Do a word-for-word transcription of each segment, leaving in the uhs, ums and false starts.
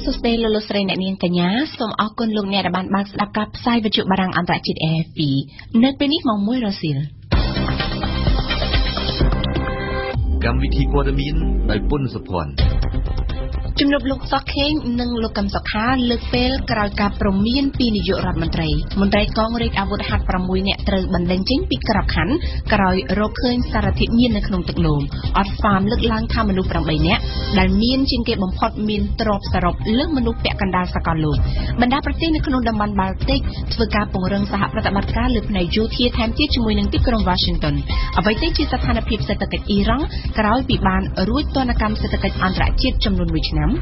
សួស្តីលោកលោកស្រីអ្នកនាងកញ្ញាសូមអរគុណលោកអ្នកដែលបានបើកស្ដាប់ការផ្សាយវិទ្យុបារាំងអន្តរជាតិ R F I នៅពេលនេះម៉ោងមួយរសៀលកម្មវិធីព័ត៌មានដោយពុនសុភ័ណ្ឌជំនួបលោកសុកខេងនិងលោកកឹមសុខាលើកពេលក្រោយការព្រមានពីនាយករដ្ឋមន្ត្រីមន្ត្រីកងរាជអាវុធហត្ថប្រាំមួយនាក់ត្រូវបណ្តេញចេញពីក្របខ័ណ្ឌក្រោយរកឃើញសារធាតុញៀននៅក្នុងទឹកនោមអត់ហ្វាមលើកឡើងថាមនុស្សប្រាំបីនាក់ដែលមានជាងគេបំផុតមានទ្រព្យសរុបលើសមនុស្សពាក់កណ្ដាលសកលលោកបណ្ដាប្រទេសនៅក្នុងតំបន់បាល់ទិកធ្វើការពង្រឹងសហប្រតិបត្តិការលើផ្នែកយោធាថែមទៀតជាមួយនឹងទីក្រុង Washington អ្វីទៅជាស្ថានភាពសេដ្ឋកិច្ចអ៊ីរ៉ង់ក្រោយពីបានរួចទណ្ឌកម្មសេដ្ឋកិច្ចអន្តរជាតិចំនួនមួយឆ្នាំ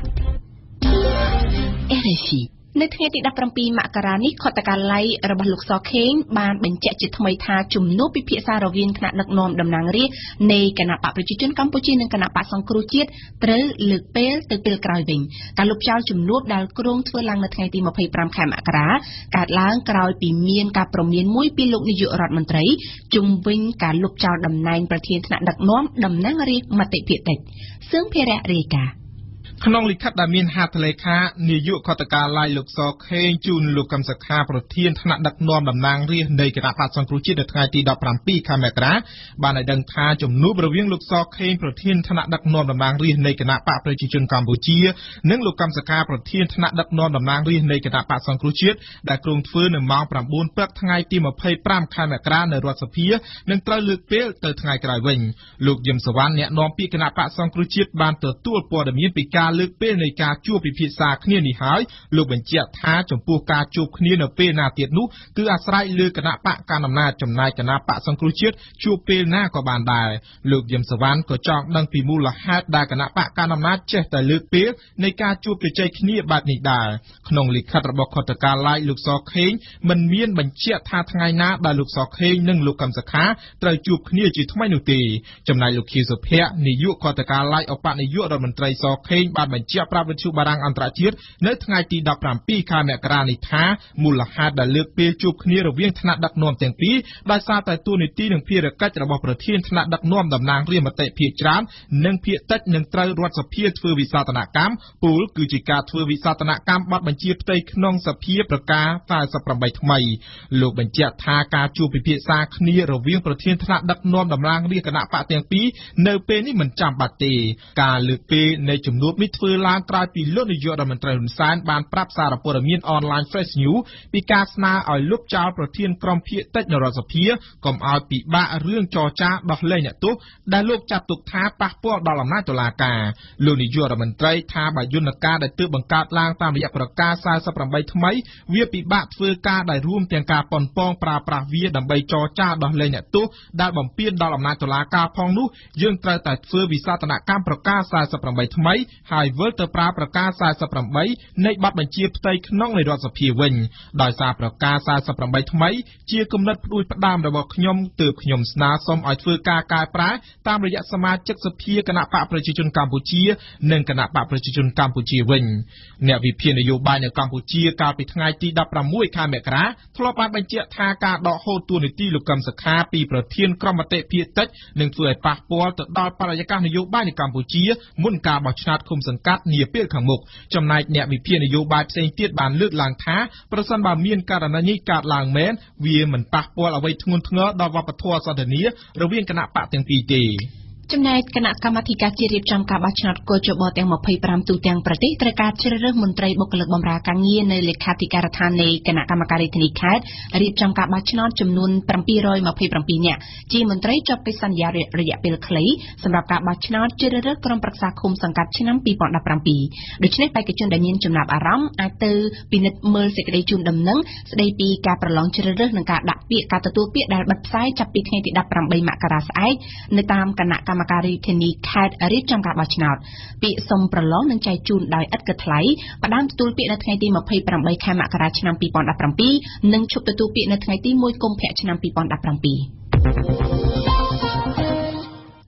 R F I នៅថ្ងៃទីដប់ប្រាំពីរមករានេះខុទ្ទកាល័យរបស់លោកសខេងបានបញ្ជាក់ជាថ្មីថាជំនួបពិភាក្សារវាងថ្នាក់ដឹកនាំតំណាងរាស្ត្រនៃគណៈបកប្រជាជនកម្ពុជានិងគណៈបកសង្គ្រោះជាតិត្រូវលើកពេលទៅពេលក្រោយវិញការលុបចោលជំនួបដែលគ្រោងធ្វើឡើងនៅថ្ងៃទីម្ភៃប្រាំខែមករាកើតឡើងក្រោយពីមានការព្រមានមួយពីលោកនាយករដ្ឋមន្ត្រីជុំវិញការលុបចោលតំណែងប្រធានថ្នាក់ដឹកនាំតំណាងរាស្ត្រមតិភាគតិចសឿងភារៈរាយការណ៍ក្នុងលិខិតដែលមានហត្ថលេខានាយកខុទ្ទកាល័យលោកសខេងជូនលោកកឹមសុខាប្រធានថ្នាក់ដឹកនាំតំណាងរាស្ត្រនៃគណៈបក្សសង្គ្រោះជាតិនៅថ្ងៃទីដប់ប្រាំពីរខែមករាបានឲ្យដឹងថាជំនួបរវាងលោកសខេងប្រធានថ្នាក់ដឹកនាំតំណាងរាស្ត្រនៃគណៈបកប្រជាជនកម្ពុជានិងលោកកឹមសុខាប្រធានថ្នាក់ដឹកនាំតំណាងរាស្ត្រនៃគណៈបក្សសង្គ្រោះជាតិដែលគ្រោងធ្វើនៅម៉ោងប្រាំបួនព្រឹកថ្ងៃទីម្ភៃប្រាំខែមករានៅរដ្ឋសភានឹងត្រូវលើកពេលទៅថ្ងៃក្រោយវិញលោកយឹមសវណ្ណអ្នកនាំពាក្យគណៈបក្សសង្គ្រោះជាតិបានទទួលព័ត៌មានពីការលើកពេលនៃការជួបពិភាក្សាគ្នានេះហើយលោកបញ្ជាក់ថាចំពោះការជួបគ្នានៅពេលណាទៀតនោះគឺអាស្រ័យលើគណៈបកកណ្ដាលអំណាចចំណែកគណៈបកសង្គ្រោះជាតិជួបពេលណាក៏បានដែរលោកយឹមសវណ្ណក៏ចង់ដឹងពីមូលហេតុដែលគណៈបកកណ្ដាលអំណាចចេះតែលើកពេលនៃការជួបជជែកគ្នាបែបនេះដែរក្នុងលិខិតរបស់ខុទ្ទកាល័យលោកសខេងមិនមានបញ្ជាក់ថាថ្ងៃណាដែលលោកសខេងនិងលោកកឹមសុខាត្រូវជួបគ្នាជាថ្មីនោះទេចំណែកលោកខៀវសុភ័ក្រនាយកខុទ្ទកាល័យឧបនាយករដ្ឋមន្ត្រីសខេងបានបញ្ជាក់ប្រាប់វិទ្យុបារាំងអន្តរជាតិនៅថ្ងៃទីដប់ប្រាំពីរខែមករានេះថាមូលហេតុដែលលើកពេលជួបគ្នារវាងថ្នាក់ដឹកនាំទាំងពីរដោយសារតែទួលនីតិនិងភារកិច្ចរបស់ប្រធានថ្នាក់ដឹកនាំតំណាងរាស្ត្រមតិភាគច្រើននិងភាគតិចនឹងត្រូវរដ្ឋសភាធ្វើវិសោធនកម្មពលគឺជាការធ្វើវិសោធនកម្មបទបញ្ជាផ្ទៃក្នុងសភាប្រការសែសិបប្រាំបីថ្មីលោកបញ្ជាក់ថាការជួបពិភាក្សាគ្នារវាងប្រធានថ្នាក់ដឹកនាំតំណាងរាស្ត្រគណៈបកទាំងពីរនៅពេលនេះមិនចាំបាច់ទេការលើកពេលនៃជំនួបនេះធ្វើឡើងក្រោយពីលោកនាយករដ្ឋមន្ត្រីហ៊ុនសែនបានប្រាប់សារព័ត៌មានអនឡាញ Fresh News ពីការស្នើឲ្យលុបចោលប្រធានក្រុមភាគតិចនៅរដ្ឋសភាកុំឲ្យពិបាករឿងចរចាដោះលែងអ្នកទោសដែលលោកចាត់ទុកថាប៉ះពាល់ដល់អំណាចតុលាការលោកនាយករដ្ឋមន្ត្រីថាបើយន្តការដែលទើបបង្កើតឡើងតាមរយៈប្រកាសសែសិបប្រាំបីថ្មីវាពិបាកធ្វើការដែលរួមទាំងការប៉ុនប៉ងប្រើប្រាស់វាដើម្បីចរចាដោះលែងអ្នកទោសដែលបំពានដល់អំណាចតុលាការផងនោះយើងត្រូវតែធ្វើវិសោធនកម្មប្រកាសសែសិបប្រាំបីថ្មីហើយវិលទៅប្រើប្រកាសសែសិបប្រាំបីនៃបទបញ្ជាផ្ទៃក្នុងនៃរដ្ឋសភាវិញដោយសារប្រកាសសែសិបប្រាំបីថ្មីជាគំនិតផ្ដួចផ្ដើមរបស់ខ្ញុំទើបខ្ញុំស្នើសុំឲ្យធ្វើការកែប្រែតាមរយៈសមាជិកសភាគណៈបកប្រជាជនកម្ពុជានិងគណៈបកប្រជាជនកម្ពុជាវិញអ្នកវិភាគនយោបាយនៅកម្ពុជាកាលពីថ្ងៃទីដប់ប្រាំមួយខែមករាធ្លាប់បានបញ្ជាក់ថាការដកហូតតួនាទីលោកកឹមសុខាពីប្រធានក្រុមមតិភាគតិចនឹងធ្វើឲ្យប៉ះពាល់ទៅដល់បរិយាកាសនយោបាយនៅកម្ពុជាមុនការបោះឆ្នោតឃុំសង្កាត់នាពេលខាងមុខចំណែកអ្នកវិភាគនយោបាយផ្សេងទៀតបានលើកឡើងថាប្រសិនបើមានករណីនេះកើតឡើងមែនវាមិនប៉ះពាល់អ្វីធ្ងន់ធ្ងរដល់វប្បធម៌សន្តិនិករវាងគណៈបកទាំងពីរទេចំណែកគណៈកម្មាធិការជាតិរៀបចំការបោះឆ្នោតកោជបទាំងម្ភៃប្រាំទូទាំងប្រទេសត្រូវការជ្រើសរើសមន្ត្រីបុគ្គលិកបម្រើការងារនៅលេខាធិការដ្ឋាននៃគណៈកម្មការរាជធានីខេត្តរៀបចំការបោះឆ្នោតចំនួនប្រាំពីររយម្ភៃប្រាំពីរនាក់ជាមន្ត្រីជាប់កិច្ចសន្យារយៈពេលខ្លីសម្រាប់ការបោះឆ្នោតជ្រើសរើសក្រុមប្រឹក្សាឃុំសង្កាត់ឆ្នាំពីរពាន់ដប់ប្រាំពីរដូច្នេះបេក្ខជនដែលមានចំណាប់អារម្មណ៍អាចទៅពិនិត្យមើលសេចក្តីជូនដំណឹងស្តីពីការប្រឡងជ្រើសរើសនិងការដាក់ពាក្យការទទួលពាក្យដែលបិទផ្សាយចាប់ពីថ្ងៃទីដប់ប្រាំបីមករាស្អែកនៅតាមគណៈកម្មការរាជធានីខេត្តរៀបចំការបោះឆ្នោតពាក្យសុំប្រឡងនឹងចែកជូនដោយឥតគិតថ្លៃផ្ដើមទទួលពាក្យនៅថ្ងៃទីម្ភៃប្រាំបីខែមករាឆ្នាំពីរពាន់ដប់ប្រាំពីរនិងឈប់ទទួលពាក្យនៅថ្ងៃទីមួយកុម្ភៈឆ្នាំពីរពាន់ដប់ប្រាំពីរអង្គ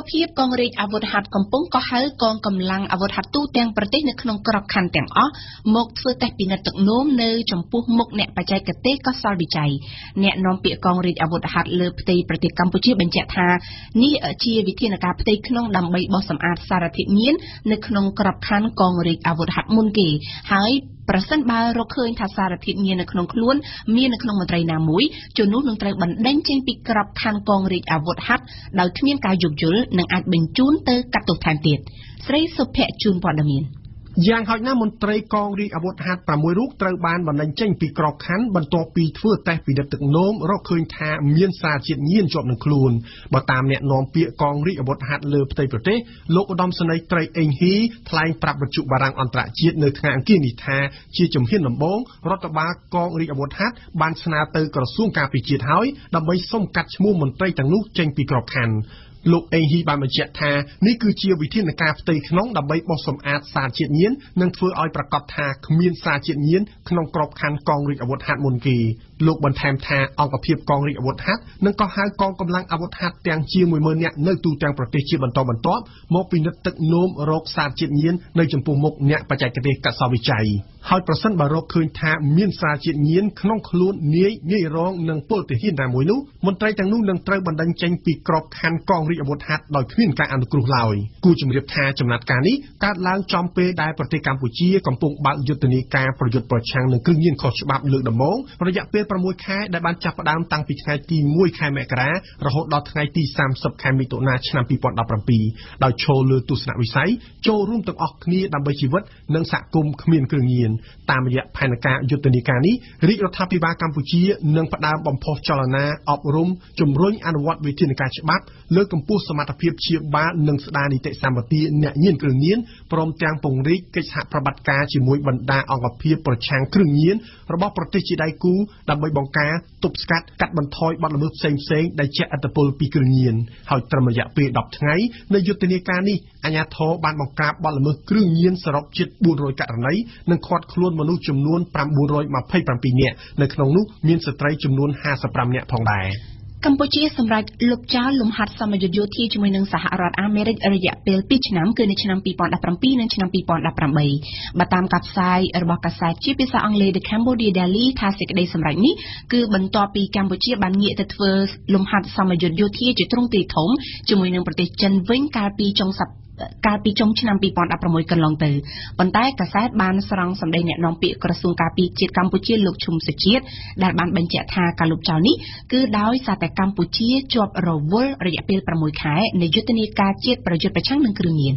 ភាពកងរាជអាវុធហត្ថកំពុងកោះហៅកងកម្លាំងអាវុធហត្ថទូទាំងប្រទេសនៅក្នុងក្របខ័ណ្ឌទាំងអស់មកធ្វើតេស្តពិនិត្យទឹកនោមនៅចំពោះមុខអ្នកបច្ចេកទេសកសលវិច័យអ្នកនាំពាក្យកងរាជអាវុធហត្ថលើផ្ទៃប្រទេសកម្ពុជាបញ្ជាក់ថានេះជាវិធានការផ្ទៃក្នុងដើម្បីបោសសម្អាតសារធាតុញៀននៅក្នុងក្របខ័ណ្ឌកងរាជអាវុធហត្ថមុនគេហើយប្រសិនបើរកឃើញថាសារធាតុញៀននៅក្នុងខ្លួនមាននៅក្នុងមន្ត្រីណាមួយជននោះនឹងត្រូវបណ្ដេញចេញពីក្របខ័ណ្ឌកងរាជអាវុធហត្ថដោយគ្មានការយោគយល់និងអាចបញ្ជូនទៅកាត់ទោសថែមទៀតស្រីសុភ័ក្រជួនព័ត៌មានយ៉ាងហោចណាស់មន្ត្រីកងរាជអាវុធហត្ថប្រាំមួយរូបត្រូវបានបណ្ដេញចេញពីក្របខ័ណ្ឌបន្ទាប់ពីធ្វើតេស្តពិនិត្យទឹកនោមរកឃើញថាមានសារជាតិញៀនជាប់នឹងខ្លួនបើតាមអ្នកនាំពាក្យកងរាជអាវុធហត្ថលើផ្ទៃប្រទេសលោកឧត្តមសេនីយ៍ត្រីអេងហ៊ីថ្លែងប្រាប់វិទ្យុបារាំងអន្តរជាតិនៅថ្ងៃអង្គារនេះថាជាជំហានដំបូងរដ្ឋបាលកងរាជអាវុធហត្ថបានស្នើទៅក្រសួងការពារជាតិហើយដើម្បីសុំកាត់ឈ្មោះមន្ត្រីទាំងនោះចេញពីក្របខ័ណ្ឌលោកអេងហ៊ីបានបញ្ជាក់ថានេះគឺជាវិធានការផ្ទៃក្នុងដើម្បីបោសសម្អាតសារជាតិញៀននិងធ្វើឲ្យប្រកាសថាគ្មានសារជាតិញៀនក្នុងក្របខ័ណ្ឌកងរាជអាវុធហត្ថមុនគេលោកបន្ថែមថាអង្គភាពកងរាជអាវុធហត្ថនឹងកោះហៅកងកម្លាំងអាវុធហត្ថទាំងជាងមួយម៉ឺននាក់នៅទូទាំងប្រទេសជាបន្តបន្ទាប់មកពិនិត្យទឹកនោមរកសារជាតិញៀននៅចំពោះមុខអ្នកបច្ចេកទេសកសោវិច័យហើយប្រសិនបើរកឃើញថាមានសារជាតិញៀនក្នុងខ្លួននាយងាយរងនឹងពលទាហានណាមួយនោះមន្ត្រីទាំងនោះនឹងត្រូវបណ្ដេញចេញពីក្របខ័ណ្ឌកងរាជអាវុធហត្ថដោយគ្មានការអនុគ្រោះឡើយគូជំរាបថាចំណាត់ការនេះកើតឡើងចំពេលដែលប្រទេសកម្ពុជាកំពុងបើកយុទ្ធនាការប្រយុទ្ធប្រឆាំងនឹងគ្រឿងញៀនខុសច្បាប់លើកដំបូងរយៈពេលប្រាំមួយខែដែលបានចាប់ផ្ដើមតាំងពីថ្ងៃទីមួយខែមករារហូតដល់ថ្ងៃទីសាមសិបខែមិថុនាឆ្នាំពីរពាន់ដប់ប្រាំពីរដោយឈលលើទស្សនវិស័យចូលរួមទាំងអស់គ្នាដើម្បីជីវិតនិងសហគមន៍គ្មានគ្រឿងញៀនតាមរយៈផែនការយុទ្ធនាការនេះរាជរដ្ឋាភិបាលកម្ពុជានឹងផ្ដើមបំផុសចលនាអប់រំជំរុញអនុវត្តវិធានការច្បាប់លើកកម្ពស់សមត្ថភាពព្យាបាលនិងស្ដារនីតិសម្បទាអ្នកញៀនគ្រឿងញៀនព្រមទាំងពង្រីកកិច្ចសហប្រតិបត្តិការជាមួយបណ្ដាអង្គភាពប្រឆាំងគ្រឿងញៀនរបស់ប្រទេសជាដៃគូដើម្បីបង្ការទប់ស្កាត់កាត់បន្ថយបទល្មើសផ្សេងៗដែលជះឥទ្ធិពលពីគ្រឿងញៀនហើយត្រឹមរយៈពេលដប់ថ្ងៃនៃយុទ្ធនាការនេះអាជ្ញាធរបានបង្ក្រាបបទល្មើសគ្រឿងញៀនសរុបជិតបួនរយករណីនិងឃាត់ខ្លួនមនុស្សចំនួនប្រាំបួនរយម្ភៃប្រាំពីរនាក់នៅក្នុងនោះមានស្ត្រីចំនួនห้าสิบห้าនាក់ផងដែរកម្ពុជាសម្រាប់លុបចោលលំហាត់សមយុទ្ធយោធាជាមួយនឹងសហរដ្ឋអាមេរិករយៈពេលពីរឆ្នាំគឺនៅឆ្នាំពីរពាន់ដប់ប្រាំពីរនិងឆ្នាំពីរពាន់ដប់ប្រាំបីបើតាមការផ្សាយរបស់កាសែតជាភាសាអង់គ្លេស The Cambodia Daily ថាសេចក្តីសម្រេចនេះគឺបន្ទាប់ពីកម្ពុជាបានងាកទៅធ្វើលំហាត់សមយុទ្ធយោធាជាទ្រង់ទ្រាយធំជាមួយនឹងប្រទេសចិនវិញកាលពីចុងសប្តាហ៍កាលពីចុងឆ្នាំពីរពាន់ដប់ប្រាំមួយកន្លងទៅប៉ុន្តែកាសែតបានស្រង់សម្ដីអ្នកនាំពាក្យក្រសួងការពារជាតិកម្ពុជាលោកឈុំសុជាតិដែលបានបញ្ជាក់ថាការលុបចោលនេះគឺដោយសារតែកម្ពុជាជាប់រវល់រយៈពេលប្រាំមួយខែនៃយុទ្ធនាការជាតិប្រយុទ្ធប្រឆាំងនឹងគ្រឿងញៀន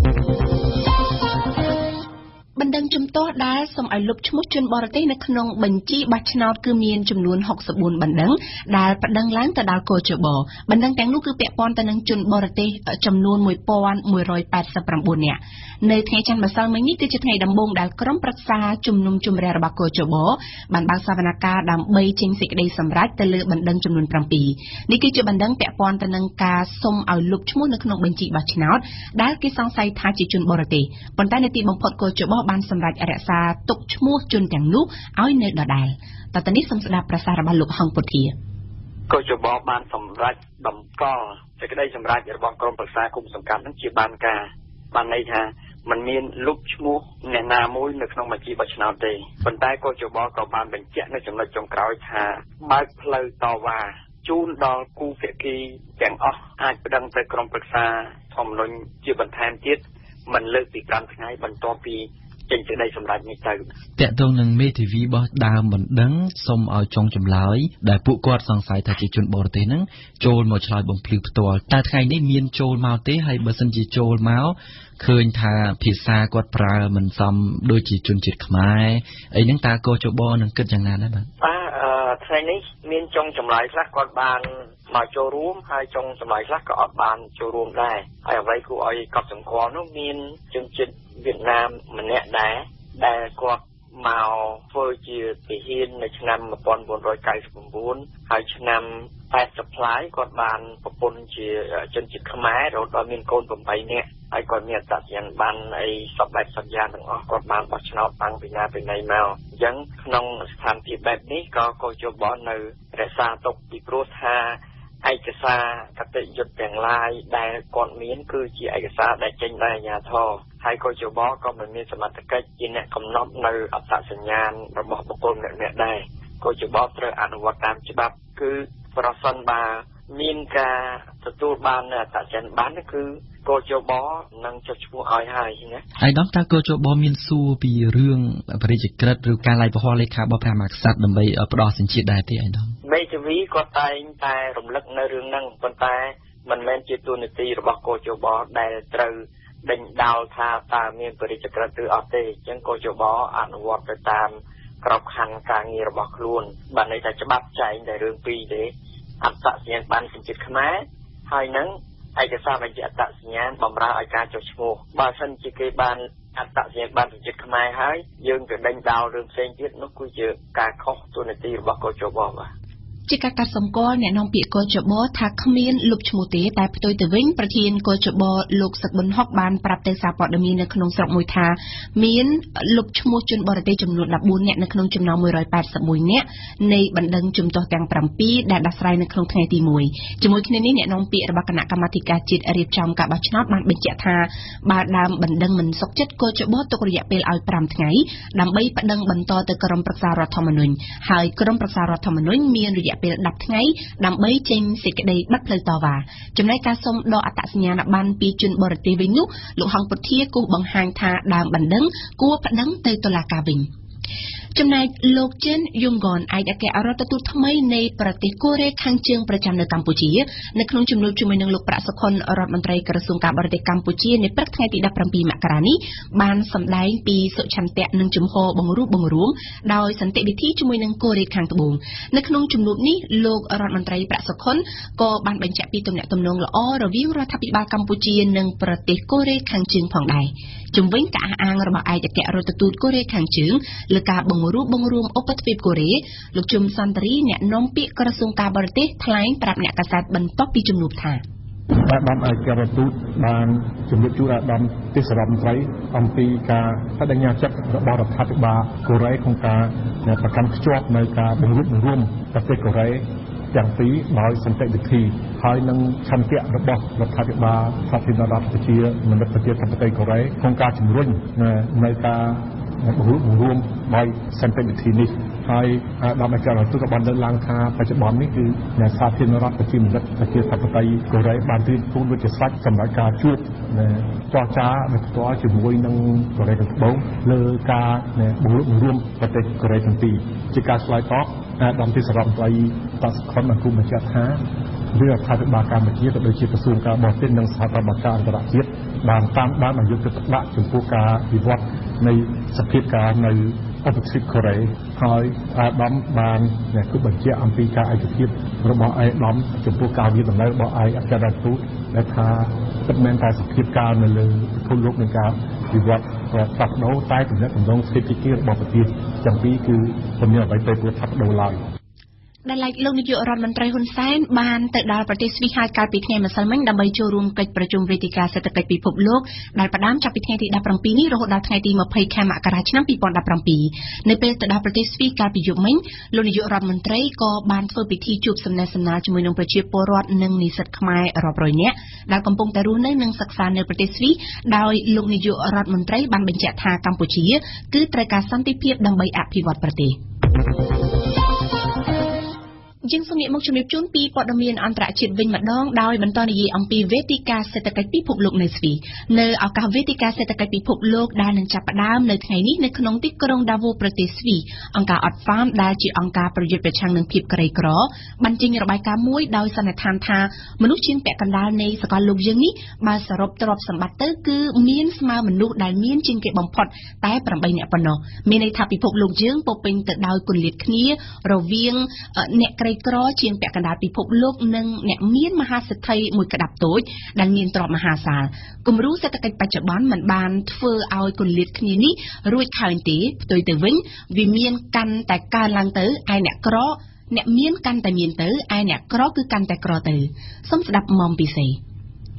បណ្ដឹងជំទាស់ដែលសូមឲ្យលុបឈ្មោះជនបរទេសនៅក្នុងបញ្ជីបោះឆ្នោតគឺមានចំនួនហុកសិបបួនបណ្ដឹងដែលប្តឹងឡើងទៅដល់កោជបបណ្ដឹងទាំងនោះគឺពាក់ព័ន្ធទៅនឹងជនបរទេសចំនួនមួយពាន់មួយរយប៉ែតសិបប្រាំបួននាក់នៅថ្ងៃច័ន្ទម្សិលមិញនេះគឺជាថ្ងៃដំបូងដែលក្រុមប្រឹក្សាជំនុំជម្រះរបស់កោជបបានបើកសវនកម្មដើម្បីចេញសេចក្តីសម្រេចទៅលើបណ្ដឹងចំនួនប្រាំពីរនេះគឺជាបណ្ដឹងពាក់ព័ន្ធទៅនឹងការសុំឲ្យលុបឈ្មោះនៅក្នុងបញ្ជីបោះឆ្នោតដែលគេសង្ស័យថាជាជនបរទេសប៉ុន្តែនៅទីបំផុតកោជបបានសម្រេចរក្សាទុកឈ្មោះជនទាំងនោះឲ្យនៅដដែលតទៅនេះសូមស្ដាប់ប្រសាសន៍របស់លោកហងពុធាកោជបបានសម្រេចតម្កល់សេចក្តីសម្រេចរបស់ក្រុមប្រឹក្សាគុំសង្កាត់នឹងជាបានការបានន័យថាมันមានលុបឈ្មោះអ្នកណាមួយនៅក្នុងបញ្ជីបោះឆ្នោតទេប៉ុន្តែកោជបក៏បានបញ្ជាក់នៅចំណុចចុងក្រោយថាបើកផ្លូវតវ៉ាជូនដល់គូភាគីទាំងអស់អាចប្តឹងទៅក្រុមប្រឹក្សាធម្មនុញ្ញជាបន្ថែមទៀតមិនលើកពីប្រាំថ្ងៃបន្ទាប់ពីចេញសេចក្តីសម្រេចនេះទៅតាក់ទងនឹងមេធាវីរបស់ដើមបណ្ដឹងសូមឲ្យចុងចម្លើយដែលពួកគាត់សង្ស័យថាជាជនបរទេសហ្នឹងចូលមកឆ្លើយបំភ្លឺផ្ទាល់តែថ្ងៃនេះមានចូលមកទេហើយបើសិនជាចូលមកឃើញថាភាសាគាត់ប្រើមិនសមដូចជាជនជាតិខ្មែរអីហ្នឹងតើកោជបនឹងគិតយ៉ាងណាដែរបាទបាទថ្ងៃនេះមានចុងចម្លើយខ្លះគាត់បានមកចូលរួមហើយចុងចម្លើយខ្លះក៏អត់បានចូលរួមដែរហើយអ្វីគួរឲ្យកត់សម្គាល់នោះមានជនជាតិវៀតណាមម្នាក់ដែរដែលគាត់មកធ្វើជាទាហាននៅឆ្នាំmột nghìn bốn trăm chín mươi chínហើយឆ្នាំแปดสิบផ្លាយគាត់បានប្រពន្ធជាជនជាតិខ្មែររហូតដល់មានកូនeightនាក់ហើយគាត់មានអត្តសញ្ញាណប័ណ្ណអីសពបែបសន្យាទាំងអស់គាត់បានបោះឆ្នោតតាំងពីណាពីណីមកអញ្ចឹងក្នុងស្ថានភាពបែបនេះក៏កោជបនៅរក្សាទុកពីព្រោះថាឯកសារកតិយុត្តទាំងឡាយដែលគាត់មានគឺជាឯកសារដែលចេញដោយអាជ្ញាធរហើយក៏ជបក៏មិនមានសមត្ថកិច្ចជាអ្នកកំណត់នៅអត្តសញ្ញាណរបស់បុគ្គលម្នាក់ៗដែរក៏ជបត្រូវអនុវត្តតាមច្បាប់គឺប្រសិនបើមានការទទួលបានអត្តសញ្ញាណប័ណ្ណគឺកោជបនឹងចុះឈ្មោះឲ្យហើយណាអាយដាមតើកោជបមានសួរពីរឿងបរិយាក្រិតឬការឡាយពហុលេខារបស់ព្រះមហាក្សត្រដើម្បីផ្ដោះសញ្ជាតិដែរទេអាយដាមមេធាវីគាត់តែងតែរំលឹកនៅរឿងហ្នឹងប៉ុន្តែមិនមែនជាទូនាទីរបស់កោជបដែលត្រូវដេញដោលថាតើមានបរិយាក្រិតឬអត់ទេអញ្ចឹងកោជបអនុវត្តទៅតាមក្របខ័ណ្ឌការងាររបស់ខ្លួនបានន័យថាច្បាប់ចែងតែរឿងពីរទេអត្តសញ្ញាណប័ណ្ណសញ្ជាតិខ្មែរហើយនឹងឯកសារបញ្ជាក់អត្តសញ្ញាណបម្រើឲ្យការចុះឈ្មោះបើសិនជាគេបានអត្តសញ្ញាណប័ណ្ណសញ្ជាតិខ្មែរហើយយើងទៅដេញដោលរឿងផ្សេងទៀតនោះគឺជាការខុសទូនាទីរបស់កោជបបាទជាការកាត់សម្គាល់អ្នកនាំពាក្យកោជបថាគ្មានលុបឈ្មោះទេតែផ្ទុយទៅវិញប្រធានកោជបលោកសឹកប៊ុនហុកបានប្រាប់ទៅសារព័ត៌មាននៅក្នុងស្រុកមួយថាមានលុបឈ្មោះជនបរទេសចំនួនដប់បួននាក់នៅក្នុងចំណោមមួយរយแปดสิบเอ็ดនាក់នៃបណ្ដឹងជំទាស់ទាំងเจ็ดដែលដោះស្រាយនៅក្នុងថ្ងៃទីមួយជាមួយគ្នានេះអ្នកនាំពាក្យរបស់គណៈកម្មាធិការជាតិរៀបចំការបោះឆ្នោតបានបញ្ជាក់ថាបើដើមបណ្ដឹងមិនសុខចិត្តកោជបទុករយៈពេលឲ្យfiveថ្ងៃដើម្បីប្តឹងបន្តទៅក្រុមប្រឹក្សារដ្ឋធម្មនុញ្ញហើយក្រុមប្រឹក្សារដ្ឋធម្មនុញ្ញមានរយៈពេលtenថ្ងៃដើម្បីចេញសេចក្តីបិទផ្លូវតវ៉ាចំណែកការសុំដកអត្តសញ្ញាណប័ណ្ណពីជនបរទេសវិញនោះលោកហងពុធាគូបង្ហាញថាដើមបណ្ដឹងគួរប្តឹងទៅតុលាការវិញចំណែកលោកចិនយុងហ្គនឯកអគ្គរដ្ឋទូតថ្មីនៃប្រទេសកូរ៉េខាងជើងប្រចាំនៅកម្ពុជានៅក្នុងជំនួបជាមួយនឹងលោកប្រាក់សុខុនរដ្ឋមន្ត្រីក្រសួងការបរទេសកម្ពុជានៅព្រឹកថ្ងៃទីseventeenមករានេះបានសម្ដែងពីសុឆន្ទៈនិងជំហរបង្រួបបង្រួមដោយសន្តិវិធីជាមួយនឹងកូរ៉េខាងត្បូងនៅក្នុងជំនួបនេះលោករដ្ឋមន្ត្រីប្រាក់សុខុនក៏បានបញ្ជាក់ពីទំនាក់ទំនងល្អរវាងរដ្ឋាភិបាលកម្ពុជានិងប្រទេសកូរ៉េខាងជើងផងដែរជំវិញការអះអាងរបស់ឯកអគ្គរដ្ឋទូតកូរ៉េខាងជើងលើការបង្រួបបង្រួមឧបទ្វីបកូរ៉េលោកជុំសន្តិរីអ្នកនាំពាក្យក្រសួងការបរទេសថ្លែងប្រាប់អ្នកកាសែតបន្ទាប់ពីជំនួបថាអាដាមឯករដ្ឋទូតបានជំរាបជូនអាដាមទេសរដ្ឋមន្ត្រីអំពីការបដិញ្ញាចិត្តរបស់រដ្ឋាភិបាលកូរ៉េក្នុងការប្រកាន់ខ្ជាប់នៅការបង្រួបបង្រួមប្រទេសកូរ៉េទាំងពីរដោយសន្តិវិធីហើយនឹងឆន្ទៈរបស់រដ្ឋាភិបាលសាធារណរដ្ឋប្រជាមានិតប្រជាធិបតេយ្យកូរ៉េក្នុងការជំរុញនៅការបង្រួបបង្រួមដោយសន្តិវិធីនេះហើយអាដាមឯករដ្ឋទូតក៏បានលើកឡើងថាបច្ចុប្បន្ននេះគឺសាធារណរដ្ឋប្រជាមានិតប្រជាធិបតេយ្យកូរ៉េបានត្រៀមខ្លួនរួចជាស្រេចសម្រាប់ការជួបចរចាដោយផ្ទាល់ជាមួយនឹងកូរ៉េខាងត្បូងលើការបង្រួបបង្រួមប្រទេសកូរ៉េទាំងពីរជាការឆ្លើយតបអាដាមទេសរដ្ឋមន្ត្រីតាសខុនបានគូបញ្ជាក់ថាវារដ្ឋាភិបាលកម្ពុជាក៏ដូចជាក្រសួងការបរទេសនិងសហប្រតិបត្តិការអន្តរជាតិបានតាមដានយកចិត្តទុកដាក់ចំពោះការវិវត្តនៃសភាពការនៅឧបទ្វីបកូរ៉េហើយអាដាមបានគូបញ្ជាក់អំពីការឯកភាពរបស់អាដាមចំពោះការវិវត្តនៅរបស់ឯកអគ្គរដ្ឋទូតដែលថាពិតមែនតែសភាពការនៅលើពិភពលោកនឹងការវិវត្តផ្លាស់ប្ដូរតែទំនាក់ទំនងស្ថិតិភាពរបស់ប្រទេសទាំងពីរគឺពុំមានអ្វីទៅផ្លាស់ប្ដូរឡើយដែលឡែកលោកនាយករដ្ឋមន្ត្រីហ៊ុនសែនបានទៅដល់ប្រទេសស្វីសហើយកាលពីថ្ងៃម្សិលមិញដើម្បីចូលរួមកិច្ចប្រជុំវេទិកាសេដ្ឋកិច្ចពិភពលោកដែលផ្ដើមចាប់ពីថ្ងៃទីseventeenនេះរហូតដល់ថ្ងៃទីtwentyខែមករាឆ្នាំtwenty seventeenនៅពេលទៅដល់ប្រទេសស្វីសកាលពីយប់មិញលោកនាយករដ្ឋមន្ត្រីក៏បានធ្វើពិធីជួបសំណេះសំណាលជាមួយនឹងប្រជាពលរដ្ឋនិងនិស្សិតខ្មែររាប់រយនាក់ដែលកំពុងតែរស់នៅនិងសិក្សានៅប្រទេសស្វីសដោយលោកនាយករដ្ឋមន្ត្រីបានបញ្ជាក់ថាកម្ពុជាគឺត្រូវការសន្តិភាពដើម្បីអភិវឌ្ឍប្រទេសជាងសំណាក់មកជំរាបជូនពីព័ត៌មានអន្តរជាតិវិញម្ដងដោយបន្តនិយាយអំពីវេទិកាសេដ្ឋកិច្ចពិភពលោកនៅស្វីសនៅឱកាសវេទិកាសេដ្ឋកិច្ចពិភពលោកដែលនឹងចាប់ផ្ដើមនៅថ្ងៃនេះនៅក្នុងទីក្រុងដាវូប្រទេសស្វីសអង្គការ Oxfam ដែលជាអង្គការប្រយុទ្ធប្រឆាំងនឹងភាពក្រីក្របានចេញរបាយការណ៍មួយដោយសន្និដ្ឋានថាមនុស្សជាងពាក់កណ្ដាលនៃសកលលោកយើងនេះបើសរុបទ្រព្យសម្បត្តិទៅគឺមានស្មើមនុស្សដែលមានជាងគេបំផុតតែeightនាក់ប៉ុណ្ណោះមានន័យថាពិភពលោកយើងពោពេញទៅដោយគម្លាតគ្នារវាងអ្នកក្រីក្រជាងពាក់កណ្ដាលពិភពលោកនិងអ្នកមានមហាសេដ្ឋីមួយក្តាប់តូចដែលមានទ្រព្យមហាសាលគំរូសេដ្ឋកិច្ចបច្ចុប្បន្នមិនបានធ្វើឲ្យគម្លាតគ្នានេះរួចខើញទេផ្ទុយទៅវិញវាមានកាន់តែកើនឡើងទៅឯអ្នកក្រអ្នកមានកាន់តែមានទៅឯអ្នកក្រគឺកាន់តែក្រទៅសូមស្ដាប់មុំពិសេស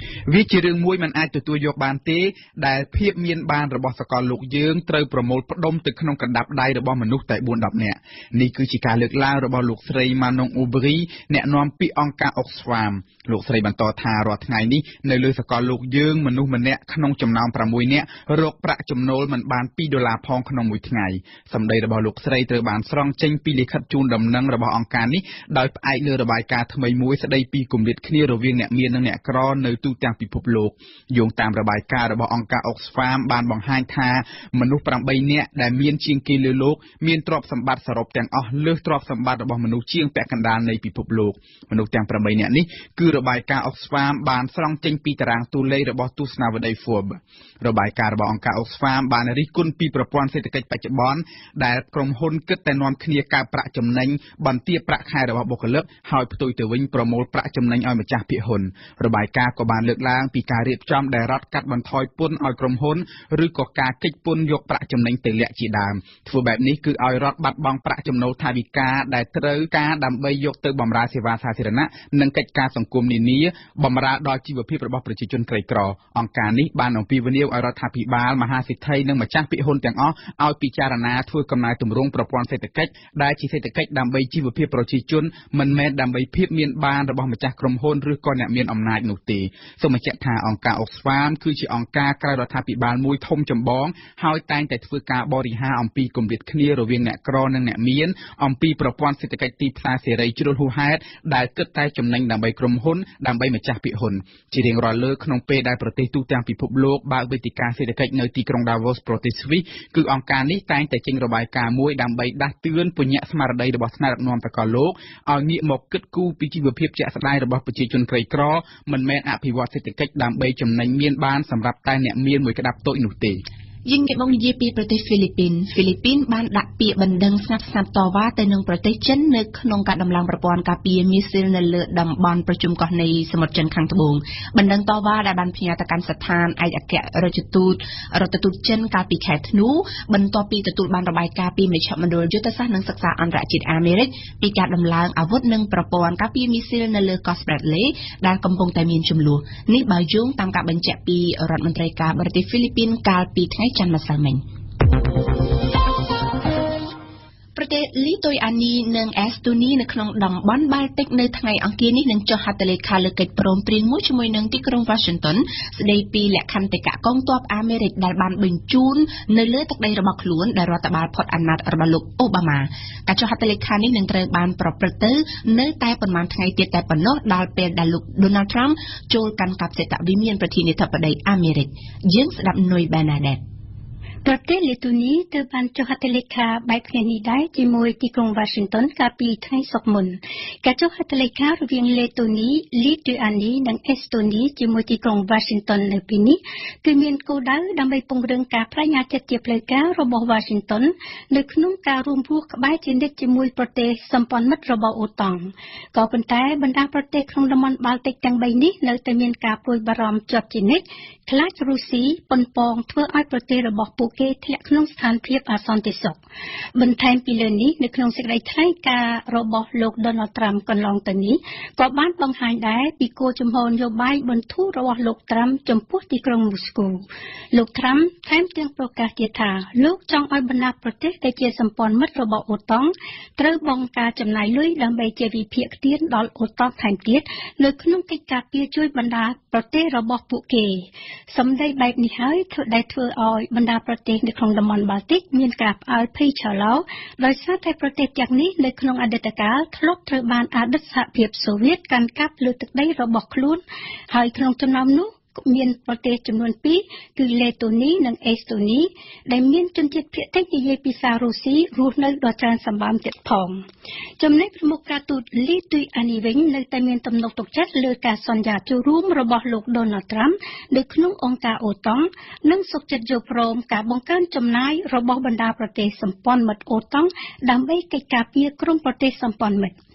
វាជារឿងមួយមិនអាចទទួលយកបានទេដែលភាពមានបានរបស់សកលលោកយើងត្រូវប្រមូលផ្ដុំទៅក្នុងកណ្ដាប់ដៃរបស់មនុស្សតែបួនដប់នាក់នេះគឺជាការលើកឡើងរបស់លោកស្រី Manon Aubry អ្នកនាំពាក្យអង្គការ Oxfam លោកស្រីបន្តថារាល់ថ្ងៃនេះនៅលើសកលលោកយើងមនុស្សម្នាក់ក្នុងចំណោមប្រាំមួយនាក់រកប្រាក់ចំណូលមិនបានពីរដុល្លារផងក្នុងមួយថ្ងៃសម្ដីរបស់លោកស្រីត្រូវបានស្រង់ចេញពីលិខិតជូនដំណឹងរបស់អង្គការនេះដោយផ្អែកលើរបាយការណ៍ថ្មីមួយស្ដីពីគម្លាតគ្នារវាងអ្នកមាននិងអ្នកក្រនៅទូទាំងពិភពលោកយោងតាមរបាយការណ៍របស់អង្គការ Oxfam បានបង្ហាញថាមនុស្សប្រាំបីនាក់ដែលមានជាងគេលើលោកមានទ្រព្យសម្បត្តិសរុបទាំងអស់លើសទ្រព្យសម្បត្តិរបស់មនុស្សជាងពាក់កណ្ដាលនៃពិភពលោកមនុស្សទាំងប្រាំបីនាក់នេះគឺរបាយការណ៍ Oxfam បានស្រង់ចេញពីតារាងតួលេខរបស់ទស្សនាវដ្តី Forbes របាយការណ៍របស់អង្គការ Oxfam បានរិះគន់ពីប្រព័ន្ធសេដ្ឋកិច្ចបច្ចុប្បន្នដែលក្រុមហ៊ុនគិតតែនាំគ្នាកើបប្រាក់ចំណេញបន្ទាបប្រាក់ខែរបស់បុគ្គលិកហើយផ្ទុយទៅវិញប្រមូលប្រាក់ចំណេញឲ្យម្ចាស់ភាគហ៊ុនរបាយការណ៍ក៏បានលើកឡើងពីការរៀបចំដែលរដ្ឋកាត់បន្ថយពន្ធឲ្យក្រុមហ៊ុនឬក៏ការកិច្ចពន្ធយកប្រាក់ចំណេញទៅលាក់ជាដើមធ្វើបែបនេះគឺឲ្យរដ្ឋបាត់បង់ប្រាក់ចំណូលថវិកាដែលត្រូវការដើម្បីយកទៅបម្រើសេវាសាធារណៈនិងកិច្ចការសង្គមនានាបម្រើដល់ជីវភាពរបស់ប្រជាជនក្រីក្រអង្គការនេះបានអំពាវនាវឲ្យរដ្ឋាភិបាលមហាសេដ្ឋីនិងម្ចាស់ភាគហ៊ុនទាំងអស់ឲ្យពិចារណាធ្វើកំណែទម្រង់ប្រព័ន្ធសេដ្ឋកិច្ចដែលជាសេដ្ឋកិច្ចដើម្បីជីវភាពប្រជាជនមិនមែនដើម្បីភាពមានបានរបស់ម្ចាស់ក្រុមហ៊ុនឬក៏អ្នកមានអំណាចនោះទេសូមបញ្ជាក់ថាអង្គការ Oxfam គឺជាអង្គការក្រៅរដ្ឋាភិបាលមួយធំចម្បងហើយតែងតែធ្វើការបរិហារអំពីគម្លាតគ្នារវាងអ្នកក្រនិងអ្នកមានអំពីប្រព័ន្ធសេដ្ឋកិច្ចទីផ្សារសេរីជ្រុលហួសហេតុដែលគិតតែចំណេញដើម្បីក្រុមហ៊ុនដើម្បីម្ចាស់ភាគហ៊ុនជារៀងរាល់លើកក្នុងពេលដែលប្រទេសទូទាំងពិភពលោកបើកវេទិកាសេដ្ឋកិច្ចនៅទីក្រុង Davos ប្រទេសស្វីសគឺអង្គការនេះតែងតែចេញរបាយការណ៍មួយដើម្បីដាស់តឿនពញ្ញាស្មារតីរបស់ថ្នាក់ដឹកនាំសកលលោកឲ្យងាកមកគិតគូរពីជីវភាពជាក់ស្ដែងរបស់ប្រជាជនក្រីក្រមិនមែនអភិវឌ្ឍសេដ្ឋកិច្ចដើម្បីចំណេញមានបានសម្រាប់តែអ្នកមានមួយក្តាប់តូចនោះទេយើងគេបងនិយាយពីប្រទេសហ្វីលីពីនហ្វីលីពីនបានដាក់ពាក្យបណ្ដឹងស្ងាត់ស្ងាត់តវ៉ាទៅនឹងប្រទេសចិននៅក្នុងការដំឡើងប្រព័ន្ធការពារមីស៊ីលនៅលើតំបន់ប្រជុំកោះនៃសមុទ្រចិនខាងត្បូងបណ្ដឹងតវ៉ាដែលបានផ្ញើទៅកាន់ស្ថានឯកអគ្គរដ្ឋទូតរដ្ឋទូតចិនកាលពីខែធ្នូបន្ទាប់ពីទទួលបានរបាយការណ៍ពីមជ្ឈមណ្ឌលយុទ្ធសាស្ត្រនិងសិក្សាអន្តរជាតិអាមេរិកពីការដំឡើងអាវុធនិងប្រព័ន្ធការពារមីស៊ីលនៅលើកោះ Spratly ដែលកំពុងតែមានចំនួននេះបើយោងតាមការបញ្ជាក់ពីរដ្ឋមន្ត្រីការបរទេសហ្វីលីពីនកាលពីថ្ងៃច័ន្ទម្សិលមិញប្រទេសលីទុយអានីនិងអេស្តូនីនៅក្នុងតំបន់បាល់ទិកនៅថ្ងៃអង្គារនេះនឹងចុះហត្ថលេខាលើកិច្ចព្រមព្រៀងមួយជាមួយនឹងទីក្រុង Washington ស្ដីពីលក្ខន្តិកៈកងទ័ពអាមេរិកដែលបានបញ្ជូននៅលើទឹកដីរបស់ខ្លួនដែលរដ្ឋបាលផុតអាណត្តិរបស់លោកអូបាម៉ាការចុះហត្ថលេខានេះនឹងត្រូវបានប្រព្រឹត្តទៅនៅតែប៉ុន្មានថ្ងៃទៀតតែប៉ុណ្ណោះដល់ពេលដែលលោក Donald Trump ចូលកាន់កាប់សេតវិមានប្រធានាធិបតីអាមេរិកយើងស្ដាប់នុយ Bernadette ប្រទេសលីទូនីត្រូវបានចុះហត្ថលេខាបែបគ្នានេះដែរជាមួយទីក្រុង Washington កាលពីថ្ងៃសុក្រមុនការចុះហត្ថលេខារវាងលីទូនី លីទុយអានីនិងអេស្តូនីជាមួយទីក្រុង Washington នៅពេលនេះគឺមានគោលដៅដើម្បីពង្រឹងការប្តេជ្ញាចិត្តជាផ្លូវការរបស់ Washington នៅក្នុងការរួមរស់ក្បែរជានិច្ចជាមួយប្រទេសសម្ព័ន្ធមិត្តរបស់អូតង់ក៏ប៉ុន្តែបណ្ដាប្រទេសក្នុងតំបន់បាល់ទិកទាំងបីនេះនៅតែមានការព្រួយបារម្ភជាប់ជានិច្ចខ្លាចរុស្ស៊ីប៉ុនប៉ងធ្វើឲ្យប្រទេសរបស់ពួកគេធ្លាក់ក្នុងស្ថានភាពអសន្តិសុខបន្ថែមពីលើនេះនៅក្នុងសេចក្តីថ្លែងការណ៍របស់លោក Donald Trump កន្លងទៅនេះក៏បានបង្ហាញដែរពីគោលជំហរនយោបាយបន្ធូររបស់លោក Trump ចំពោះទីក្រុងមូស្គូលោក Trump ថែមទាំងប្រកាសទៀតថាលោកចង់ឲ្យបណ្ដាប្រទេសដែលជាសម្ព័ន្ធមិត្តរបស់អូតង់ត្រូវបង់ការចំណាយលុយដើម្បីជាវិភាគទានដល់អូតង់ថែមទៀតនៅក្នុងកិច្ចការពារជួយបណ្ដាប្រទេសរបស់ពួកគេសម្ដីបែបនេះហើយធ្វើដែលធ្វើឲ្យបណ្ដាប្រទេសនៅក្នុងតំបន់បាល់ទិកមានការផ្អើលភ័យឆោឡោដោយសារតែប្រទេសទាំងនេះនៅក្នុងអតីតកាលធ្លាប់ត្រូវបានអតីតសហភាពសូវៀតកាន់កាប់លើទឹកដីរបស់ខ្លួនហើយក្នុងចំណោមនោះមានប្រទេសចំនួនពីរគឺលេតូនីនិងអេស្តូនីដែលមានជនជាតិភាគតិចនិយាយភាសារុស្ស៊ីរស់នៅដ៏ច្រើនសម្បើមទៀតផងចំណែកប្រមុខការទូតលីទុយអានីវិញនៅតែមានទំនុកទុកចិត្តលើការសន្យាចូលរួមរបស់លោក Donald Trump នៅក្នុងអង្គការអូតង់និងសុខចិត្តយល់ព្រមការបង្កើនចំណាយរបស់បណ្ដាប្រទេសសម្ព័ន្ធមិត្តអូតង់ដើម្បីកិច្ចការពារក្រុមប្រទេសសម្ព័ន្ធមិត្ត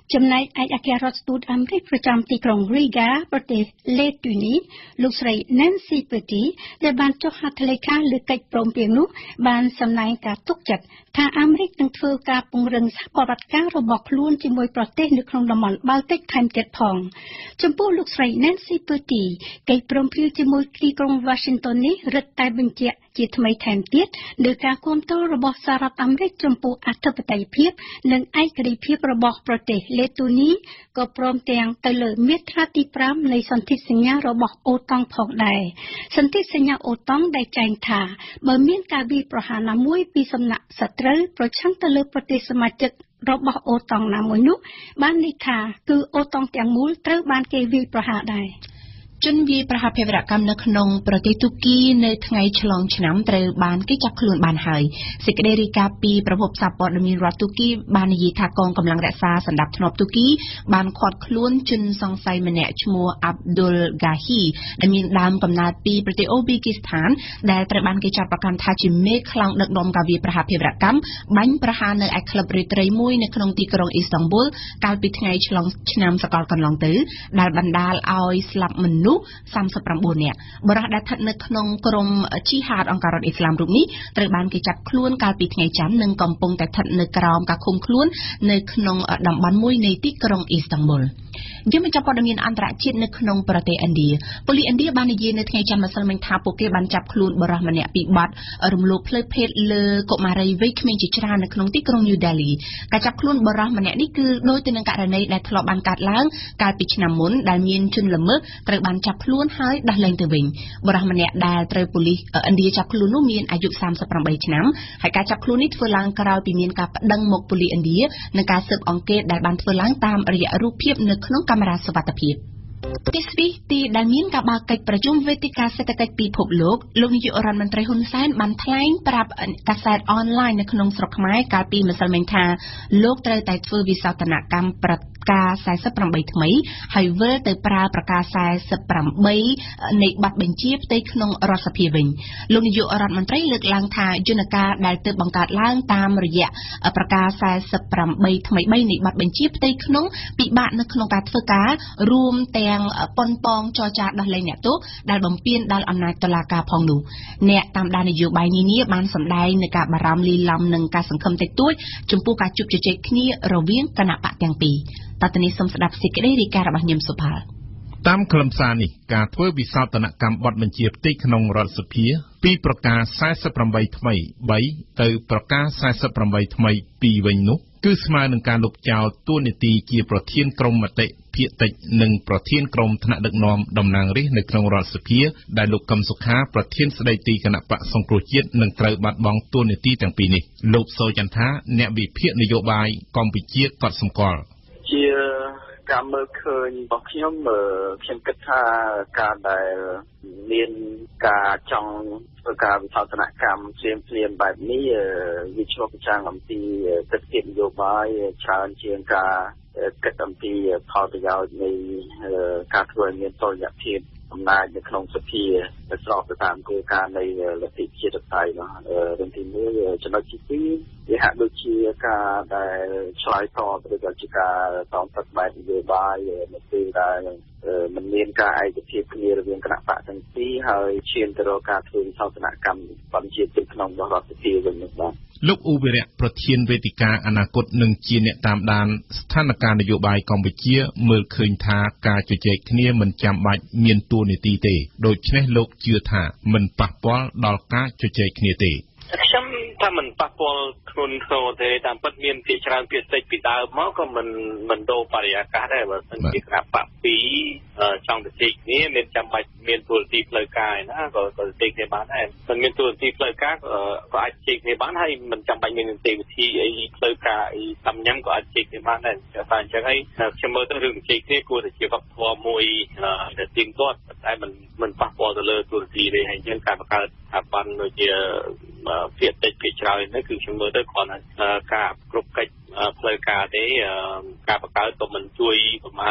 ចំណែកឯកអគ្គរដ្ឋទូតអាមេរិកប្រចាំទីក្រុង Riga ប្រទេសលេទូនីលោកស្រី Nancy Pelosi ដែលបានចុះហត្ថលេខាលើកិច្ចព្រមព្រៀងនោះបានសម្ដែងការទុកចិត្តថាអាមេរិកនឹងធ្វើការពង្រឹងសហប្រតិបត្តិការរបស់ខ្លួនជាមួយប្រទេសនៅក្នុងតំបន់បាល់ទិកថែមទៀតផងចំពោះលោកស្រី Nancy Pelosi កិច្ចព្រមព្រៀងជាមួយទីក្រុង Washington នេះរឹតតែបញ្ជាក់ជាថ្មីថែមទៀតលើការគាំទ្ររបស់សហរដ្ឋអាមេរិកចំពោះអធិបតេយ្យភាពនិងឯករាជ្យភាពរបស់ប្រទេសលេទូនីក៏ព្រមទាំងទៅលើមាត្រាទីfiveនៃសន្ធិសញ្ញារបស់អូតង់ផងដែរសន្ធិសញ្ញាអូតង់ដែលចែងថាបើមានការវាយប្រហារណាមួយពីសំណាក់សត្រូវប្រឆាំងទៅលើប្រទេសសមាជិករបស់អូតង់ណាមួយនោះបានន័យថាគឺអូតង់ទាំងមូលត្រូវបានគេវាយប្រហារដែរជនវាយប្រហារភេរវកម្មនៅក្នុងប្រទេសទូគីនៅថ្ងៃឆ្លងឆ្នាំត្រូវបានគេចាប់ខ្លួនបានហើយសេចក្តីរាយការណ៍ពីប្រភពសារព័ត៌មានរដ្ឋទូគីបាននិយាយថាកងកម្លាំងរក្សាសណ្ដាប់ធ្នាប់ទូគីបានឃាត់ខ្លួនជនសង្ស័យម្នាក់ឈ្មោះ Abdul Gahi ដែលមានដើមកំណើតពីប្រទេសអូប៊ីគីស្ថានដែលត្រូវបានគេចាត់ប្រកាន់ថាជាមេខ្លាំងដឹកនាំការវាយប្រហារភេរវកម្មបាញ់ប្រហារនៅឯក្លឹបរាត្រីមួយនៅក្នុងទីក្រុងអ៊ីស្តង់ប៊ុលកាលពីថ្ងៃឆ្លងឆ្នាំសកលកន្លងទៅដែលបណ្ដាលឲ្យស្លាប់មនុស្សthirty-nine នាក់បរិះដែលស្ថិតនៅក្នុងក្រុមជីហាតអង្គការរដ្ឋអ៊ីស្លាមរូបនេះត្រូវបានគេចាប់ខ្លួនកាលពីថ្ងៃច័ន្ទនិងកំពុងតែស្ថិតនៅក្រោមការឃុំខ្លួននៅក្នុងតំបន់មួយនៃទីក្រុងអ៊ីស្តង់ប៊ុលយើងបញ្ចប់ព័ត៌មានអន្តរជាតិនៅក្នុងប្រទេសឥណ្ឌាប៉ូលីសឥណ្ឌាបាននិយាយនៅថ្ងៃច័ន្ទម្សិលមិញថាពួកគេបានចាប់ខ្លួនបរិះម្នាក់ពីបទរំលោភផ្លូវភេទលើកុមារីវ័យក្មេងជាច្រើននៅក្នុងទីក្រុង New Delhi ការចាប់ខ្លួនបរិះម្នាក់នេះគឺដូចទៅនឹងករណីដែលធ្លាប់បានកើតឡើងកាលពីឆ្នាំមុនដែលមានជនល្មើសត្រូវបានចាប់ខ្លួនហើយដោះលែងទៅវិញបរិះម្នាក់ដែលត្រូវប៉ូលីសឥណ្ឌាចាប់ខ្លួននោះមានអាយុthirty-eightឆ្នាំហើយការចាប់ខ្លួននេះធ្វើឡើងក្រោយពីមានការប្តឹងមកប៉ូលីសឥណ្ឌានឹងការស៊ើបអង្កេតដែលបានធ្វើឡើងតាមរយៈរូបភាពនៅក្នុងកាមេរ៉ាសុវត្ថិភាពទីស្វីសទីដែលមានការបើកកិច្ចប្រជុំវេទិកាសេដ្ឋកិច្ចពិភពលោកលោកនាយករដ្ឋមន្ត្រីហ៊ុនសែនបានថ្លែងប្រាប់កាសែតអនឡាញនៅក្នុងស្រុកខ្មែរកាលពីម្សិលមិញថាលោកត្រូវតែធ្វើវិសោធនកម្មប្រការforty-eightថ្មីហើយវិលទៅប្រើប្រការforty-eightនៃប័ណ្ណបញ្ជាផ្ទៃក្នុងរដ្ឋសភាវិញលោកនាយករដ្ឋមន្ត្រីលើកឡើងថាយន្តការដែលទើបបង្កើតឡើងតាមរយៈប្រការforty-eightថ្មីបីនៃប័ណ្ណបញ្ជាផ្ទៃក្នុងពិបាកនៅក្នុងការធ្វើការរួមទាំងប៉ុនប៉ងចរចាដោះលែងអ្នកទោសដែលបំពានដល់អំណាចតុលាការផងនោះអ្នកតាមដាននយោបាយនានាបានសម្ដែងនឹងការបារម្ភលីលំនិងការសង្ឃឹមតិចតួចចំពោះការជួបជជែកគ្នារវាងគណៈបកទាំងពីរតទៅនេះសូមស្ដាប់សេចក្តីរាយការណ៍របស់ញឹមសុផាល់តាមខ្លឹមសារនេះការធ្វើវិសោធនកម្មបទបញ្ជាផ្ទៃក្នុងរដ្ឋសភាពីប្រការforty-eightថ្មី3ទៅប្រការforty-eightថ្មីtwoវិញនោះគឺស្មើនឹងការលុបចោលតួនាទីជាប្រធានក្រុមមតិភាគតិចនិងប្រធានក្រុមថ្នាក់ដឹកនាំតំណាងរាស្ត្រនៅក្នុងរដ្ឋសភាដែលលោកកឹមសុខាប្រធានស្ដីទីគណៈបកសង្គ្រោះជាតិនឹងត្រូវបាត់បង់តួនាទីទាំងពីរនេះលោកសូចន្ទថាអ្នកវិភាគនយោបាយកម្ពុជាកត់សម្គាល់ជាការមើលឃើញរបស់ខ្ញុំខ្ញុំគិតថាការដែលមានការចង់ធ្វើការវិសោធនកម្មភ្លាមភ្លាមបែបនេះវាឆ្លុះបញ្ចាំងអំពីទស្សនវិជ្ជានយោបាយច្រើនជាងការគិតអំពីផលប្រយោជន៍នៃការធ្វើឲ្យមានតុល្យភាពអំណាចនៅក្នុងសភាដែលស្របទៅតាមគោលការណ៍នៃលទ្ធិប្រជាធិបតេយ្យនោះរឿងទីមួយចំណុចទីពីរវាហាក់ដូចជាការដែលឆ្លើយតបឬក៏ជាការតងទឹកបែបនយោបាយនៅពេលដែលมันមានការឯកភាពគ្នារវាងគណៈបកទាំងពីរហើយឈានទៅរកការធ្វើវិសោធនកម្មបញ្ជាទីក្នុងរដ្ឋសភាវិញនោះបាទលោកអ៊ូវិរៈប្រធានវេទិកាអនាគតនឹងជាអ្នកតាមដានស្ថានភាពនយោបាយកម្ពុជាមើលឃើញថាការជជែកគ្នាមិនចាំបាច់មានតួនាទីទេដូច្នេះលោកជឿថាមិនប៉ះពាល់ដល់ការជជែកគ្នាទេខ្ញុំថាមិនប៉ះពាល់ខ្លួនខ្លួនទេតាមពិតមានភាគច្រើនភាគតិចពីដើមមកក៏មិនមិនដូរបរិយាកាសដែរបើមិនជាគណៈបកពីរចង់ទៅជែកគ្នាមានចាំបាច់មានទូរទស្សន៍ផ្លូវការណាក៏ក៏ជែកគ្នាបានដែរមិនមានទូរទស្សន៍ផ្លូវការក៏អាចជែកគ្នាបានហើយមិនចាំបាច់មាននីតិវិធីអីផ្លូវការអីតាមញ៉ាំក៏អាចជែកគ្នាបានដែរតែអញ្ចឹងហើយខ្ញុំមើលទៅរឿងជែកគ្នាគួរតែជាវប្បធម៌មួយដែលទៀងទាត់តែមិនមិនប៉ះពាល់ទៅលើទូរទស្សន៍ទេហើយអញ្ចឹងការបង្កើតស្ថាប័នដូចជាភាគតិចភាគច្រើននេះគឺខ្ញុំមើលទៅគ្រាន់តែការគ្រប់កិច្ចផ្លូវការទេការបង្កើតក៏មិនជួយប្រមាណ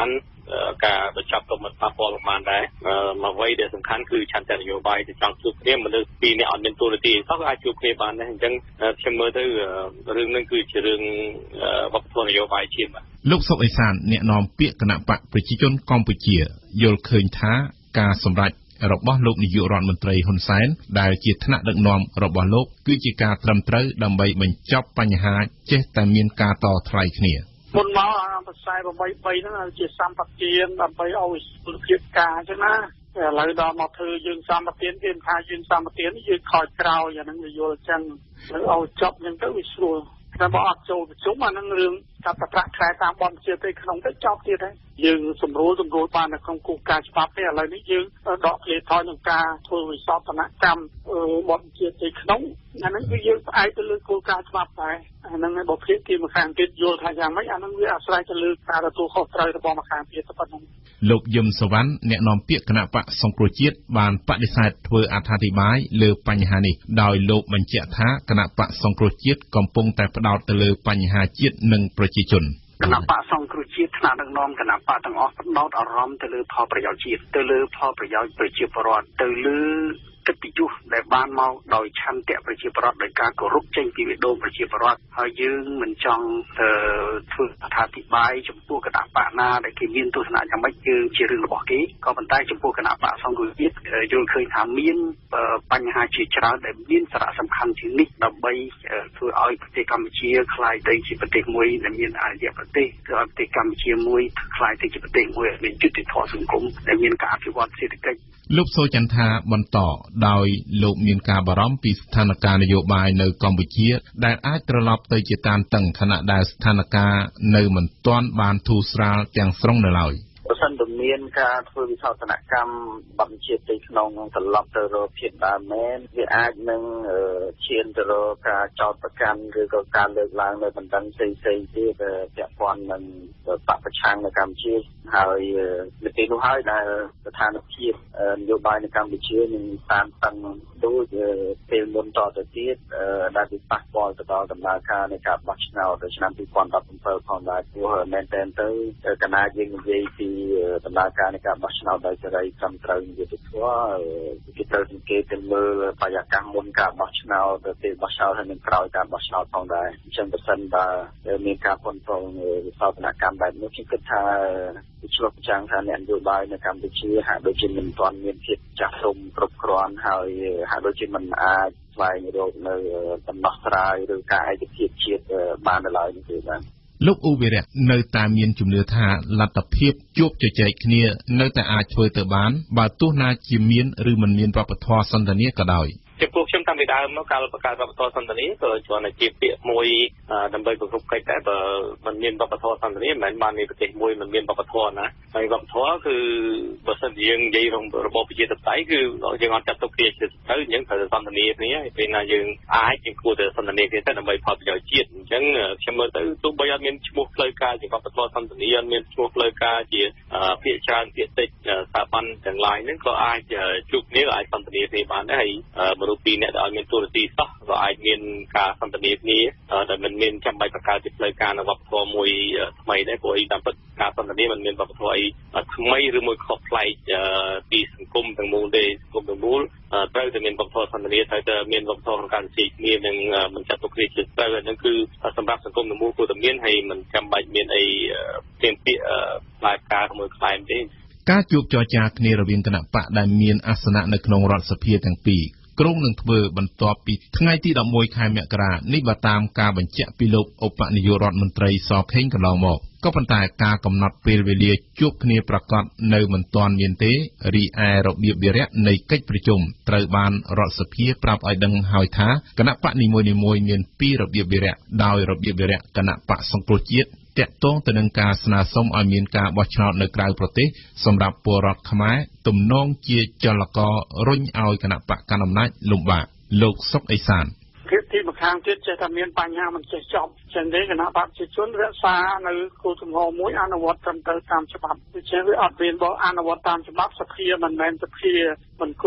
ការបញ្ចប់ទៅមិនប៉ះពាល់ប្រមាណដែរមកអ្វីដែលសំខាន់គឺឆន្ទៈនយោបាយទៅចង់ជួបគ្នាមនុស្សពីរនាក់អត់មានទូរទស្សន៍សោះអាចជួបគ្នាបានដែរអញ្ចឹងខ្ញុំមើលទៅរឿងនេះគឺជារឿងវប្បធម៌នយោបាយជាតិបាទលោកសុកអេសានអ្នកនាំពាក្យគណៈបកប្រជាជនកម្ពុជាយល់ឃើញថាការសម្រេចរបស់លោកនាយករដ្ឋមន្ត្រីហ៊ុនសែនដែលជាថ្នាក់ដឹកនាំរបស់លោកគឺជាការត្រឹមត្រូវដើម្បីបញ្ចប់បញ្ហាចេះតែមានការតថ្លៃគ្នាមុនមកអាខ្សែប្របីបីហ្នឹងជាសម្បទានដើម្បីឲ្យសុខភាពការអញ្ចឹងណាឥឡូវដល់មកធ្វើយើងសម្បទានគេថាយើងសម្បទានយើងខ້ອຍក្រោយអាហ្នឹងវាយល់អញ្ចឹងឲ្យចប់អញ្ចឹងទៅវាស្រួលតែបើអត់ចូលប្រជុំអាហ្នឹងរឿងកាត់ប្រាក់ខែតាមបទជាទៅក្នុងទៅចប់ទៀតហើយយើងសម្រួលសម្រួលបាននៅក្នុងគោលការណ៍ច្បាប់ទេឥឡូវនេះយើងដកឃ្លាថយនឹងការធ្វើវិសោធនកម្មបទជាទៅក្នុងអាហ្នឹងគឺយើងផ្អែកទៅលើគោលការណ៍ច្បាប់ដែរអាហ្នឹងបើភាគីម្ខាងទៀតយល់ថាយ៉ាងម៉េចអាហ្នឹងវាអាស្រ័យទៅលើការទទួលខុសត្រូវរបស់ម្ខាងទៀតប៉ុណ្ណឹងលោកយឹមសវណ្ណអ្នកនាំពាក្យគណៈបកសង្គ្រោះជាតិបានបដិសេធធ្វើអត្ថាធិប្បាយលើបញ្ហានេះដោយលោកបញ្ជាក់ថាគណៈបកសង្គ្រោះជាតិកំពុងតែផ្ដោតទៅលើបញ្ហាជាតិនិងប្រជាជនគណៈបកសង្គ្រោះជាតិថ្នាក់ដឹកនាំគណៈបកទាំងអស់ផ្ដោតអារម្មណ៍ទៅលើផលប្រយោជន៍ជាតិទៅលើផលប្រយោជន៍ប្រជាពលរដ្ឋទៅលើកិត្តិយសដែលបានមកដោយឆន្ទៈប្រជាពលរដ្ឋដោយការគោរពចេញពីបេះដូងប្រជាពលរដ្ឋហើយយើងមិនចង់ធ្វើអត្ថាធិប្បាយចំពោះគណៈបកណាដែលគេមានទស្សនៈយ៉ាងម៉េចគឺជារឿងរបស់គេក៏ប៉ុន្តែចំពោះគណៈបកសង្គ្រោះជាតិយល់ឃើញថាមានបញ្ហាជាច្រើនដែលមានសារៈសំខាន់ជាងនេះដើម្បីធ្វើឲ្យប្រទេសកម្ពុជាក្លាយទៅជាប្រទេសមួយដែលមានអរិយប្រទេសគឺឲ្យប្រទេសកម្ពុជាមួយក្លាយទៅជាប្រទេសមួយដែលមានយុត្តិធម៌សង្គមដែលមានការអភិវឌ្ឍសេដ្ឋកិច្ចលោកសូចន្ទថាបន្តដោយលោកមានការបារម្ភពីស្ថានភាពនយោបាយនៅកម្ពុជាដែលអាចត្រឡប់ទៅជាតានតឹងខណៈដែលស្ថានភាពនៅមិនទាន់បានធូរស្រាលទាំងស្រុងនៅឡើយប្រសិនបើមានការធ្វើវិសោធនកម្មបញ្ជាទៅក្នុងត្រឡប់ទៅរកភាពដើមមែនវាអាចនឹងឈានទៅរកការចោទប្រកាន់ឬក៏ការលើកឡើងនៅបណ្ដឹងផ្សេងៗទៀតពាក់ព័ន្ធនឹងបកប្រឆាំងនៅកម្ពុជាហើយនៅពេលនោះហើយដែលស្ថានភាពនយោបាយនៅកម្ពុជានឹងតានតឹងដូចពេលមុនតទៅទៀតដែលវាប៉ះពាល់ទៅដល់ដំណើរការនៃការបោះឆ្នោតឆ្នាំពីរពាន់ដប់ប្រាំផងដែរព្រោះមែនទែនទៅកណាយើងនិយាយពីដំណើរការនៃការបោះឆ្នោតដោយសេរីត្រឹមត្រូវយុត្តិធម៌គេត្រូវសង្កេតទៅមើលបរិយាកាសមុនការបោះឆ្នោតទៅពេលបោះឆ្នោតហើយនឹងក្រោយការបោះឆ្នោតផងដែរអញ្ចឹងបើសិនបើមានការប៉ុនប៉ងវិសោធនកម្មបែបនេះខ្ញុំគិតថាវាឆ្លុះបញ្ចាំងថាអ្នកនយោបាយនៅកម្ពុជាហាក់ដូចជាមិនទាន់មានភាពចាស់ទុំគ្រប់គ្រាន់ហើយហាក់ដូចជាមិនអាចស្វែងរកនៅដំណោះស្រាយឬការឯកភាពជាតិបាននៅឡើយនេះទេបាទលោកអ៊ូវីរៈនៅតែមានជំនឿថាលទ្ធភាពជួបជជែកគ្នានៅតែអាចធ្វើទៅបានបើទោះណាជាមានឬមិនមានវប្បធម៌សន្តានាក៏ដោយចំពោះខ្ញុំតាំងពីដើមមកការបង្កើតវប្បធម៌សន្តានាក៏គ្រាន់តែជាពាក្យមួយដើម្បីប្រកបកិច្ចដែរបើមិនមានវប្បធម៌សន្តានាមិនមែនបានមានប្រទេសមួយមិនមានវប្បធម៌ណាហើយវប្បធម៌គឺបើសិនជាយើងនិយាយក្នុងរបបប្រជាធិបតេយ្យគឺយើងអត់ចាត់ទុកគ្នាជាទៅអញ្ចឹងត្រូវសន្តានាគ្នាហើយពេលណាយើងអាចយើងគួរតែសន្តានាគ្នាទៅដើម្បីផលប្រយោជន៍ជាតិអញ្ចឹងខ្ញុំមើលទៅទោះបីអត់មានឈ្មោះផ្លូវការជាវប្បធម៌សន្តានាអត់មានឈ្មោះផ្លូវការជាភាគច្រើនភាគតិចស្ថាប័នទាំងឡាយហ្នឹងក៏អាចជួបគ្នាក៏អាចសន្តានាគ្នាបានដែរហើយមនុស្សពីរនាក់ដែលមានទូរទស្សន៍សោះក៏អាចមានការសន្ទនាគ្នាដែលមិនមានចាំបាច់បង្កើតជាផ្លូវការនៅវប្បធម៌មួយថ្មីដែរព្រោះអីតាមពិតការសន្ទនាមិនមានវប្បធម៌អីថ្មីឬមួយខុសប្លែកពីសង្គមទាំងមូលទេសង្គមទាំងមូលត្រូវតែមានវប្បធម៌សន្ទនាត្រូវតែមានវប្បធម៌ក្នុងការនិយាយគ្នានិងមិនចាត់ទុកគ្នាជាត្រូវហ្នឹងគឺសម្រាប់សង្គមទាំងមូលគួរតែមានហើយមិនចាំបាច់មានអីទាមទារផ្លែផ្កាមួយខ្លែងទេការជួបចរចាគ្នារវាងគណៈបកដែលមានអាសនៈនៅក្នុងរដ្ឋសភាទាំងពីរក្រុងនឹងធ្វើបន្ទាប់ពីថ្ងៃទីដប់មួយខែមករានេះបើតាមការបញ្ជាក់ពីលោកឧបនាយករដ្ឋមន្ត្រីសខេងកន្លងមកក៏ប៉ុន្តែការកំណត់ពេលវេលាជួបគ្នាប្រកាសនៅមិនទាន់មានទេរីឯរបៀបវារៈនៃកិច្ចប្រជុំត្រូវបានរដ្ឋសភាប្រាប់ឲ្យដឹងហើយថាគណៈបកនីមួយៗមានពីររបៀបវារៈដោយរបៀបវារៈគណៈបកសង្គ្រោះជាតិតាក់ទងទៅនឹងការស្នើសុំឲ្យមានការបោះឆ្នោតនៅក្រៅប្រទេសសម្រាប់ពលរដ្ឋខ្មែរទំនងជាចលកររុញឲ្យគណៈបកកណ្ដាលអំណាចលំបាកលោកសុកអេសានភាពទីម្ខាងទៀតចេះតែមានបញ្ហាមិនចេះចប់ចឹងទេគណៈបកប្រជាជនរក្សានៅគោលជំហរមួយអនុវត្តត្រឹមត្រូវតាមច្បាប់ដូច្នេះវាអត់មានបោះអនុវត្តតាមច្បាប់សភាមិនមែនសភាមិនគ្រប់ទឹក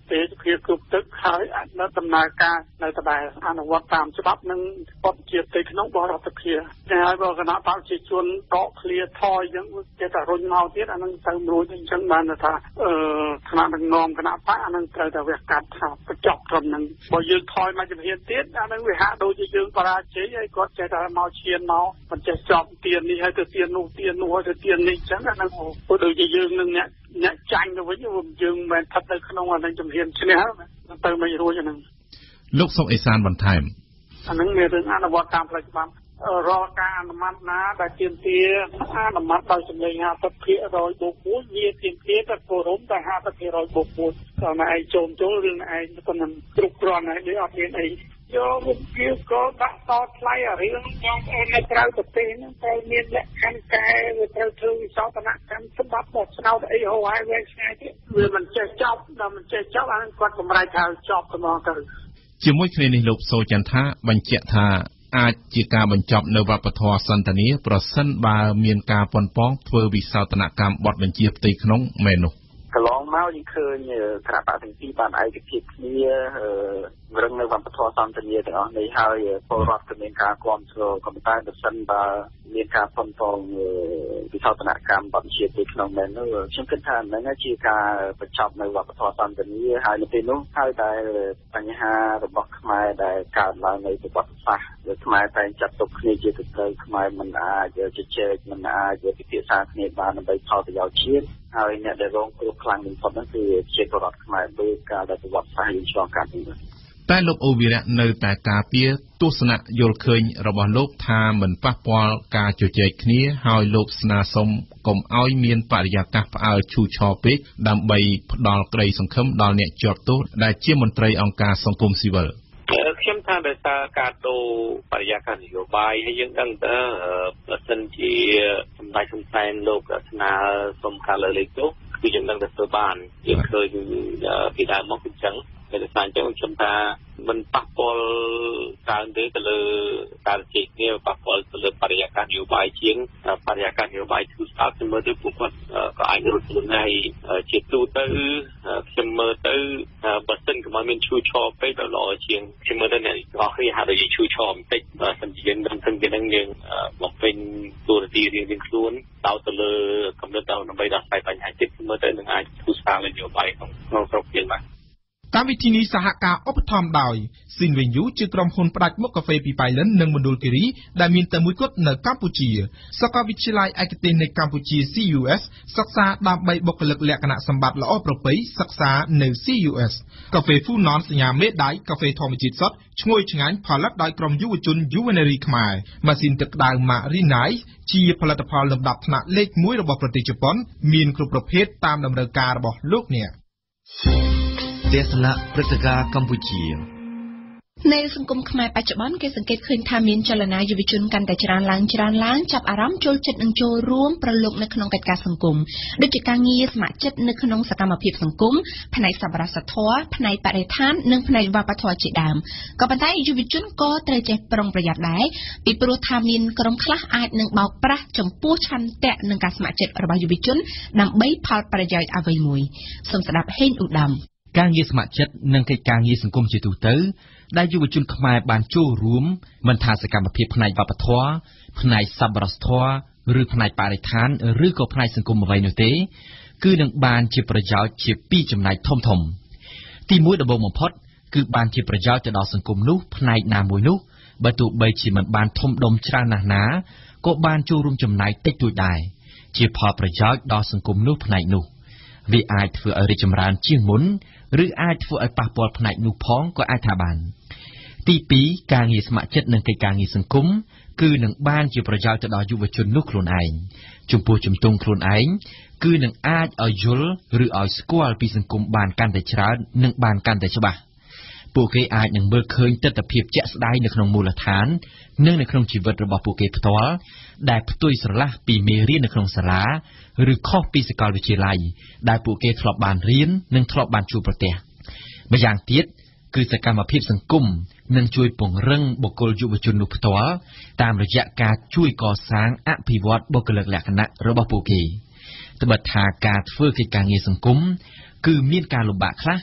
ទេជាគ្រប់ទឹកហើយនៅដំណើរការនៅដដែលអនុវត្តតាមច្បាប់នឹងបទជាទីក្នុងបរដ្ឋាភិបាលតែហើយបើគណៈបព្វជិជនដកឃ្លាថយអញ្ចឹងគេតែរុញមកទៀតអានឹងទៅរួចអញ្ចឹងបានថាអឺថ្នាក់ដឹកនាំគណៈបព្វអានឹងត្រូវតែវាកាត់ថាបញ្ចប់ត្រឹមហ្នឹងបើយើងថយមកជំហានទៀតអានឹងវាហាក់ដូចជាយើងបរាជ័យហើយគាត់ចេះតែមកឈានមកមិនចេះចប់ទៀននេះហើយទៅទៀននោះទៀននោះហើយទៅទៀននេះអញ្ចឹងអានឹងព្រោះដូចជាយើងនឹងអ្នកអ្នកចាញ់ទៅវិញយើងមិនស្ថិតនៅក្នុងអានឹងជំហានឈ្នះទៅមិនរួចអានឹងលោកសុកអេសានបន្ថែមអានឹងមានរឿងអនុវត្តតាមផ្លូវច្បាប់រាល់ការអនុម័តណាដែលទាមទារអនុម័តដោយសម្លេង ห้าสิบភាគរយ បូកមួយវាទាមទារតែគោរពតែ ห้าสิบភាគរយ បូកមួយតើណែឯងចូលចូលរឿងឯងប៉ុណ្ណឹងគ្រប់គ្រាន់ហើយដូចអត់មានអីយកមុខវាក៏ដាក់តថ្លៃអារឿងបងប្អូននៅក្រៅប្រទេសហ្នឹងត្រូវមានលក្ខខណ្ឌកែវាត្រូវធ្វើវិសោធនកម្មសម្បត្តិបោះឆ្នោតអីហៅហើយវែងឆ្ងាយទៀតវាមិនចេះចប់ដល់មិនចេះចប់អានឹងគាត់កម្រៃថាចប់ទៅមកទៅជាមួយគ្នានេះលោកសូចន្ទថាបញ្ជាក់ថាអាចជាការបញ្ចប់នៅវប្បធម៌សន្តានាប្រសិនបើមានការប៉ុនប៉ងធ្វើវិសោធនកម្មបទបញ្ជាផ្ទៃក្នុងមែននោះកន្លងមកយើងឃើញគណៈបកទាំងពីរបានឯកភាពគ្នារឹងនៅវប្បធម៌សន្តានាទាំងអស់នេះហើយពលរដ្ឋក៏មានការគាំទ្រក៏ប៉ុន្តែបើសិនបើមានការប៉ុនប៉ងវិសោធនកម្មបទបញ្ជាផ្ទៃក្នុងមែននោះខ្ញុំគិតថាហ្នឹងជាការបញ្ចប់នៅវប្បធម៌សន្តានាហើយនៅពេលនោះហើយតែបញ្ហារបស់ខ្មែរដែលកើតឡើងនៅប្រវត្តិសាស្ត្រដែលខ្មែរតែងចាត់ទុកគ្នាជាទឹកត្រីខ្មែរមិនអាចជជែកមិនអាចពិភាក្សាគ្នាបានដើម្បីផលប្រយោជន៍ជាតិហើយអ្នកដែលរងគ្រោះខ្លាំងបំផុតនោះគឺជាពលរដ្ឋខ្មែរដោយការដែលប្រវត្តិសាស្ត្រយើងឆ្លងកាត់នេះតែលោកអូវីរៈនៅតែការពារទស្សនៈយល់ឃើញរបស់លោកថាមិនប៉ះពាល់ការជជែកគ្នាហើយលោកស្នើសុំកុំឲ្យមានបរិយាកាសផ្អើលឈូឆរពេកដើម្បីផ្ដល់ក្តីសង្ឃឹមដល់អ្នកជាប់ទោសដែលជាមន្ត្រីអង្គការសង្គមស៊ីវិលខ្ញុំថាដោយសារការដូរបរិយាកាសនយោបាយហើយយើងដឹងទៅប្រសិនជាសម្ដេចហ៊ុនសែនលោកស្នើសុំការលើកលែងទោសគឺយើងដឹងតែធ្វើបានយើងឃើញពីដើមមកគឺអញ្ចឹងតែដោយសារអញ្ចឹងខ្ញុំថាមិនប៉ះពាល់ច្រើនទេទៅលើការជែកគ្នាប៉ះពាល់ទៅលើបរិយាកាសនយោបាយជាងបរិយាកាសនយោបាយគឺស្អាតខ្ញុំមើលទៅពួកគាត់ក៏អាចរត់ខ្លួនហើយជាទូទៅខ្ញុំមើលទៅបើសិនក៏មិនមានឈូឆរពេកដល់ល្អជាងខ្ញុំមើលទៅអ្នកអស់គ្នាហាក់ដូចជាឈូឆរបន្តិចបើសិនជាយើងដឹងពីហ្នឹងយើងបំពេញទូរទីរៀងៗខ្លួនតោទៅលើកម្រិតដើម្បីដោះស្រាយបញ្ហាជាតិមើលទៅនឹងអាចធ្វើស្ថាននយោបាយក្នុងស្រុកយើងបានកម្មវិធីនេះសហការឧបត្ថម្ភដោយស៊ីនវិញយូជាក្រុមហ៊ុនផ្ដាច់មុខកាហ្វេពីប៉ៃលិននិងមណ្ឌលគិរីដែលមានតែមួយគត់នៅកម្ពុជាសាកលវិទ្យាល័យឯកទេសនៃកម្ពុជា C U S សិក្សាដើម្បីបុគ្គលិកលក្ខណៈសម្បត្តិល្អប្រពៃសិក្សានៅ C U S កាហ្វេ Funon សញ្ញាមេដៃកាហ្វេធម្មជាតិសុទ្ធឈ្ងុយឆ្ងាញ់ផលិតដោយក្រុមយុវជន Yuvenery ខ្មែរម៉ាស៊ីនទឹកក្តៅ Marinai ជាផលិតផលលំដាប់ថ្នាក់លេខមួយរបស់ប្រទេសជប៉ុនមានគ្រប់ប្រភេទតាមតម្រូវការរបស់លោកអ្នកទេសនាព្រឹត្តិការណ៍កម្ពុជានៅសង្គមខ្មែរបច្ចុប្បន្នគេសង្កេតឃើញថាមានចលនាយុវជនកាន់តែច្រើនឡើងច្រើនឡើងចាប់អារម្មណ៍ចូលចិត្តនឹងចូលរួមប្រឡូកនៅក្នុងកិច្ចការសង្គមដូចជាការងារស្ម័គ្រចិត្តនៅក្នុងសកម្មភាពសង្គមផ្នែកសប្បុរសធម៌ផ្នែកបរិស្ថាននិងផ្នែកវប្បធម៌ជាដើមក៏ប៉ុន្តែយុវជនក៏ត្រូវចេះប្រុងប្រយ័ត្នដែរពីព្រោះថាមានក្រុមខ្លះអាចនឹងបោកប្រាស់ចំពោះឆន្ទៈនិងការស្ម័គ្រចិត្តរបស់យុវជនដើម្បីផលប្រយោជន៍អ្វីមួយសូមស្ដាប់ហេងឧត្តមការងារស្ម័គ្រចិត្តនិងកិច្ចការងារសង្គមជាទូទៅដែលយុវជនខ្មែរបានចូលរួមមិនថាសកម្មភាពផ្នែកវប្បធម៌ផ្នែកសប្បុរសធម៌ឬផ្នែកបរិស្ថានឬក៏ផ្នែកសង្គមអ្វីនោះទេគឺនឹងបានជាប្រយោជន៍ជាពីរចំណែកធំធំទីមួយដំបូងបំផុតគឺបានជាប្រយោជន៍ទៅដល់សង្គមនោះផ្នែកណាមួយនោះបើទោះបីជាមិនបានធំដុំច្រើនណាស់ណាក៏បានចូលរួមចំណែកតិចតួចដែរជាផលប្រយោជន៍ដល់សង្គមនោះផ្នែកនោះវាអាចធ្វើឲ្យរីកចម្រើនជាងមុនឬអាចធ្វើឲ្យប៉ះពាល់ផ្នែកនោះផងក៏អាចថាបានទីពីរការងារស្ម័គ្រចិត្តនិងកិច្ចការងារសង្គមគឺនឹងបានជាប្រយោជន៍ទៅដល់យុវជននោះខ្លួនឯងចំពោះជំទង់ខ្លួនឯងគឺនឹងអាចឲ្យយល់ឬឲ្យស្គាល់ពីសង្គមបានកាន់តែច្រើននិងបានកាន់តែច្បាស់ពួកគេអាចនឹងមើលឃើញទស្សនវិជ្ជាជាក់ស្ដែងនៅក្នុងមូលដ្ឋាននិងនៅក្នុងជីវិតរបស់ពួកគេផ្ទាល់ដែលផ្ទុយស្រឡះពីមេរៀននៅក្នុងសាលាឬខុសពីសាកលវិទ្យាល័យដែលពួកគេធ្លាប់បានរៀននិងធ្លាប់បានជួបប្រទះម្យ៉ាងទៀតគឺសកម្មភាពសង្គមនឹងជួយពង្រឹងបុគ្គលយុវជននោះផ្ទាល់តាមរយៈការជួយកសាងអភិវឌ្ឍបុគ្គលិកលក្ខណៈរបស់ពួកគេត្បិតថាការធ្វើកិច្ចការងារសង្គមគឺមានការលំបាកខ្លះ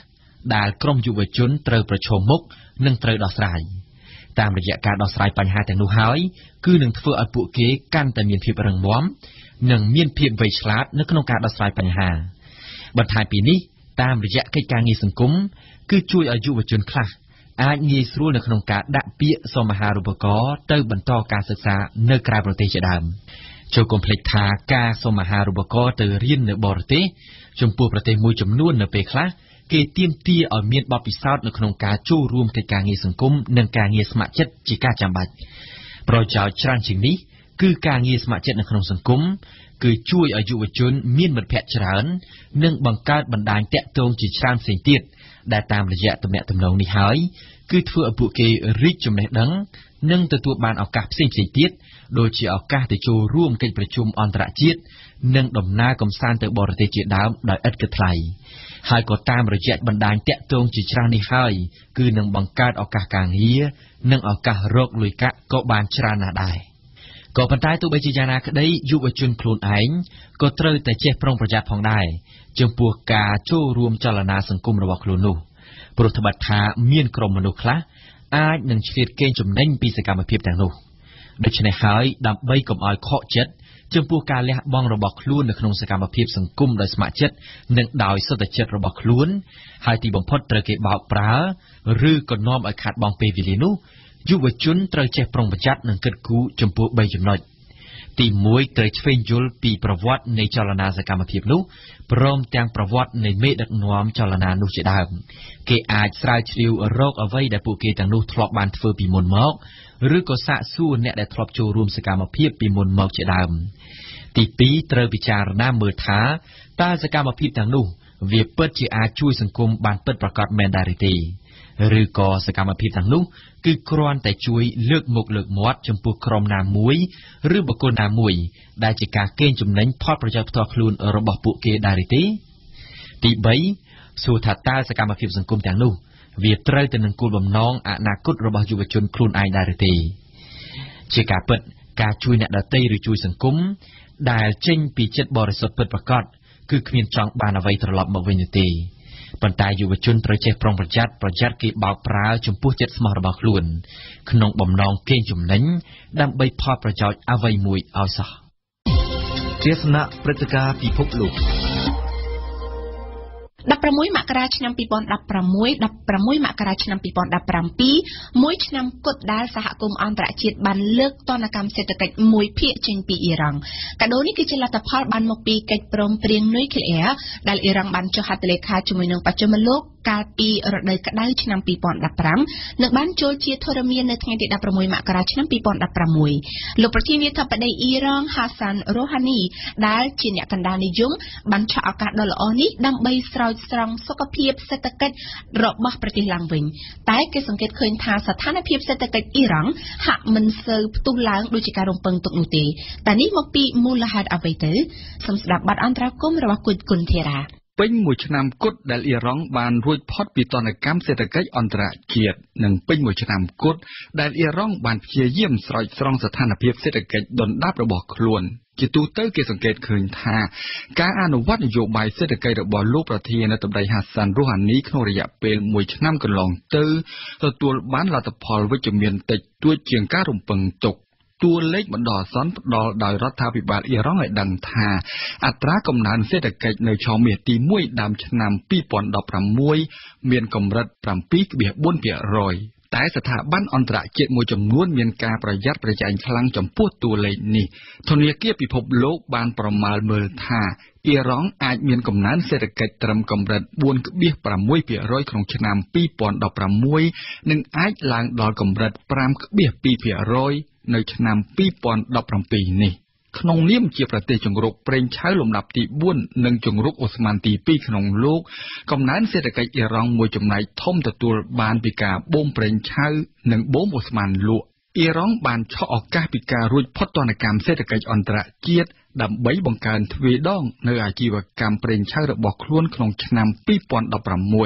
ដែលក្រុមយុវជនត្រូវប្រឈមមុខនិងត្រូវដោះស្រាយតាមរយៈការដោះស្រាយបញ្ហាទាំងនោះហើយគឺនឹងធ្វើឲ្យពួកគេកាន់តែមានភាពរឹងមាំនិងមានភាពវៃឆ្លាតនៅក្នុងការដោះស្រាយបញ្ហាបន្ថែមពីនេះតាមរយៈកិច្ចការងារសង្គមគឺជួយឲ្យយុវជនខ្លះអាចងាយស្រួលនៅក្នុងការដាក់ពាក្យសុំអាហារូបករណ៍ទៅបន្តការសិក្សានៅក្រៅប្រទេសជាដើមចូលកុំភ្លេចថាការសុំអាហារូបករណ៍ទៅរៀននៅបរទេសចំពោះប្រទេសមួយចំនួននៅពេលខ្លះគេទាមទារឲ្យមានបទពិសោធន៍នៅក្នុងការចូលរួមកិច្ចការងារសង្គមនិងការងារស្ម័គ្រចិត្តជាការចាំបាច់ប្រយោជន៍ច្រើនជាងនេះគឺការងារស្ម័គ្រចិត្តនៅក្នុងសង្គមគឺជួយឲ្យយុវជនមានមិត្តភ័ក្តិច្រើននិងបង្កើតបណ្ដាញតាក់ទងជាច្រើនផ្សេងទៀតដែលតាមរយៈទំនាក់ទំនងនេះហើយគឺធ្វើឲ្យពួកគេរីកចំណេះដឹងនិងទទួលបានឱកាសផ្សេងៗទៀតដូចជាឱកាសទៅចូលរួមកិច្ចប្រជុំអន្តរជាតិនិងដំណើរកម្សាន្តទៅបរទេសជាដើមដោយឥតគិតថ្លៃហើយក៏តាមរយៈបណ្ដាញតាក់ទងជាច្រើននេះហើយគឺនឹងបង្កើតឱកាសការងារនិងឱកាសរកលុយកាក់ក៏បានច្រើនណាស់ដែរក៏ប៉ុន្តែទោះបីជាយ៉ាងណាក្តីយុវជនខ្លួនឯងក៏ត្រូវតែចេះប្រុងប្រយ័ត្នផងដែរចំពោះការចូលរួមចលនាសង្គមរបស់ខ្លួននោះព្រោះត្បិតថាមានក្រុមមនុស្សខ្លះអាចនឹងឆ្លៀតកេងចំណេញពីសកម្មភាពទាំងនោះដូច្នេះហើយដើម្បីកុំឲ្យខកចិត្តចំពោះការលះបង់របស់ខ្លួននៅក្នុងសកម្មភាពសង្គមដោយស្ម័គ្រចិត្តនិងដោយសុទ្ធចិត្តរបស់ខ្លួនហើយទីបំផុតត្រូវគេបោកប្រើឬក៏នាំឲ្យខាតបង់ពេលវេលានោះយុវជនត្រូវចេះប្រុងប្រយ័ត្ននិងគិតគូរចំពោះបីចំណុចទីមួយត្រូវឆ្វេងយល់ពីប្រវត្តិនៃចលនាសកម្មភាពនោះព្រមទាំងប្រវត្តិនៃមេដឹកនាំចលនានោះជាដើមគេអាចស្រាវជ្រាវរកអ្វីដែលពួកគេទាំងនោះធ្លាប់បានធ្វើពីមុនមកឬក៏សាកសួរអ្នកដែលធ្លាប់ចូលរួមសកម្មភាពពីមុនមកជាដើមទីពីរត្រូវពិចារណាមើលថាតើសកម្មភាពទាំងនោះវាពិតជាអាចជួយសង្គមបានពិតប្រាកដមែនដែរទេឬក៏សកម្មភាពទាំងនោះគឺគ្រាន់តែជួយលើកមុខលើកមាត់ចំពោះក្រុមណាមួយឬបុគ្គលណាមួយដែលជាការកេងចំណេញផលប្រយោជន៍ផ្ទាល់ខ្លួនរបស់ពួកគេដែរទេទីបីសួរថាតើសកម្មភាពសង្គមទាំងនោះវាត្រូវទៅនឹងគោលបំណងអនាគតរបស់យុវជនខ្លួនឯងដែរទេជាការពិតការជួយអ្នកដទៃឬជួយសង្គមដែលចេញពីចិត្តបរិសុទ្ធពិតប្រាកដគឺគ្មានចង់បានអ្វីត្រឡប់មកវិញទេប៉ុន្តែយុវជនត្រូវចេះប្រុងប្រយ័ត្នប្រយ័ត្នគេបោកប្រើចំពោះចិត្តស្មោះរបស់ខ្លួនក្នុងបំណងកេងចំណេញដើម្បីផលប្រយោជន៍អ្វីមួយឲ្យសោះទេសនាព្រឹត្តិការណ៍ពិភពលោកដប់ប្រាំមួយមករាឆ្នាំពីរពាន់ដប់ប្រាំមួយ ដប់ប្រាំមួយមករាឆ្នាំពីរពាន់ដប់ប្រាំពីរមួយឆ្នាំគត់ដែលសហគមន៍អន្តរជាតិបានលើកទណ្ឌកម្មសេដ្ឋកិច្ចមួយភាគចេញពីអ៊ីរ៉ង់កាដូនេះគឺជាលទ្ធផលបានមកពីកិច្ចព្រមព្រៀងនុយក្លេអ៊ែរដែលអ៊ីរ៉ង់បានចុះហត្ថលេខាជាមួយនឹងបច្ចិមលោកកាលពីរដូវក្តៅឆ្នាំពីរពាន់ដប់ប្រាំនិងបានចូលជាធរមាននៅថ្ងៃទីដប់ប្រាំមួយមករាឆ្នាំពីរពាន់ដប់ប្រាំមួយលោកប្រធានាធិបតីអ៊ីរ៉ង់ហាសានរ៉ូហានីដែលជាអ្នកកណ្ដាលនិយមបានឆក់ឱកាសដ៏ល្អនេះដើម្បីស្រោចស្រង់សុខភាពសេដ្ឋកិច្ចរបស់ប្រទេសឡើងវិញតែគេសង្កេតឃើញថាស្ថានភាពសេដ្ឋកិច្ចអ៊ីរ៉ង់ហាក់មិនសូវផ្ទុះឡើងដូចជាការរំពឹងទុកនោះទេតែនេះមកពីមូលហេតុអ្វីទៅសូមស្ដាប់បទអន្តរាគមន៍របស់គុណគុណធារាពេញមួយឆ្នាំគត់ដែលអ៊ីរ៉ង់បានរួចផុតពីទណ្ឌកម្មសេដ្ឋកិច្ចអន្តរជាតិនិងពេញមួយឆ្នាំគត់ដែលអ៊ីរ៉ង់បានព្យាយាមស្រោចស្រង់ស្ថានភាពសេដ្ឋកិច្ចដុនដាបរបស់ខ្លួនជាទូទៅគេសង្កេតឃើញថាការអនុវត្តនយោបាយសេដ្ឋកិច្ចរបស់លោកប្រធានាធិបតីហាសានរ៉ូហានីក្នុងរយៈពេលមួយឆ្នាំកន្លងទៅទទួលបានលទ្ធផលវិជ្ជមានតិចតួចជាងការរំពឹងទុកតួលេខបណ្ដោះអាសន្នផ្ដល់ដោយរដ្ឋាភិបាលអ៊ីរ៉ង់ឲ្យដឹងថាអត្រាកំណើនសេដ្ឋកិច្ចនៅឆមាសទីមួយដើមឆ្នាំពីរពាន់ដប់ប្រាំមួយមានកម្រិត ប្រាំពីរភាគបួនភាគរយ តែស្ថាប័នអន្តរជាតិមួយចំនួនមានការប្រយ័ត្នប្រយែងខ្លាំងចំពោះតួលេខនេះធនាគារពិភពលោកបានប្រមាលមើលថាអ៊ីរ៉ង់អាចមានកំណើនសេដ្ឋកិច្ចត្រឹមកម្រិត បួនភាគប្រាំភាគរយ ក្នុងឆ្នាំពីរពាន់ដប់ប្រាំមួយនិងអាចឡើងដល់កម្រិត ប្រាំភាគពីរភាគរយ នៅឆ្នាំពីរពាន់ដប់ប្រាំពីរនេះក្នុងនាមជាប្រទេសជង្រុកប្រេងឆៅលំដាប់ទីបួននិងជង្រុកអូស្មန်ទីពីរក្នុងលោកកំណើនសេដ្ឋកិច្ចអ៊ីរ៉ង់មួយចំណែកធំទទួលបានពីការបូមប្រេងឆៅនិងបូមអូស្មန်លក់អ៊ីរ៉ង់បានឆក់ឱកាសពីការរួចផុតទណ្ឌកម្មសេដ្ឋកិច្ចអន្តរជាតិដើម្បីបង្កើនទ្វេដងនៅអាជីវកម្មប្រេងឆៅរបស់ខ្លួនក្នុងឆ្នាំពីរពាន់ដប់ប្រាំមួយ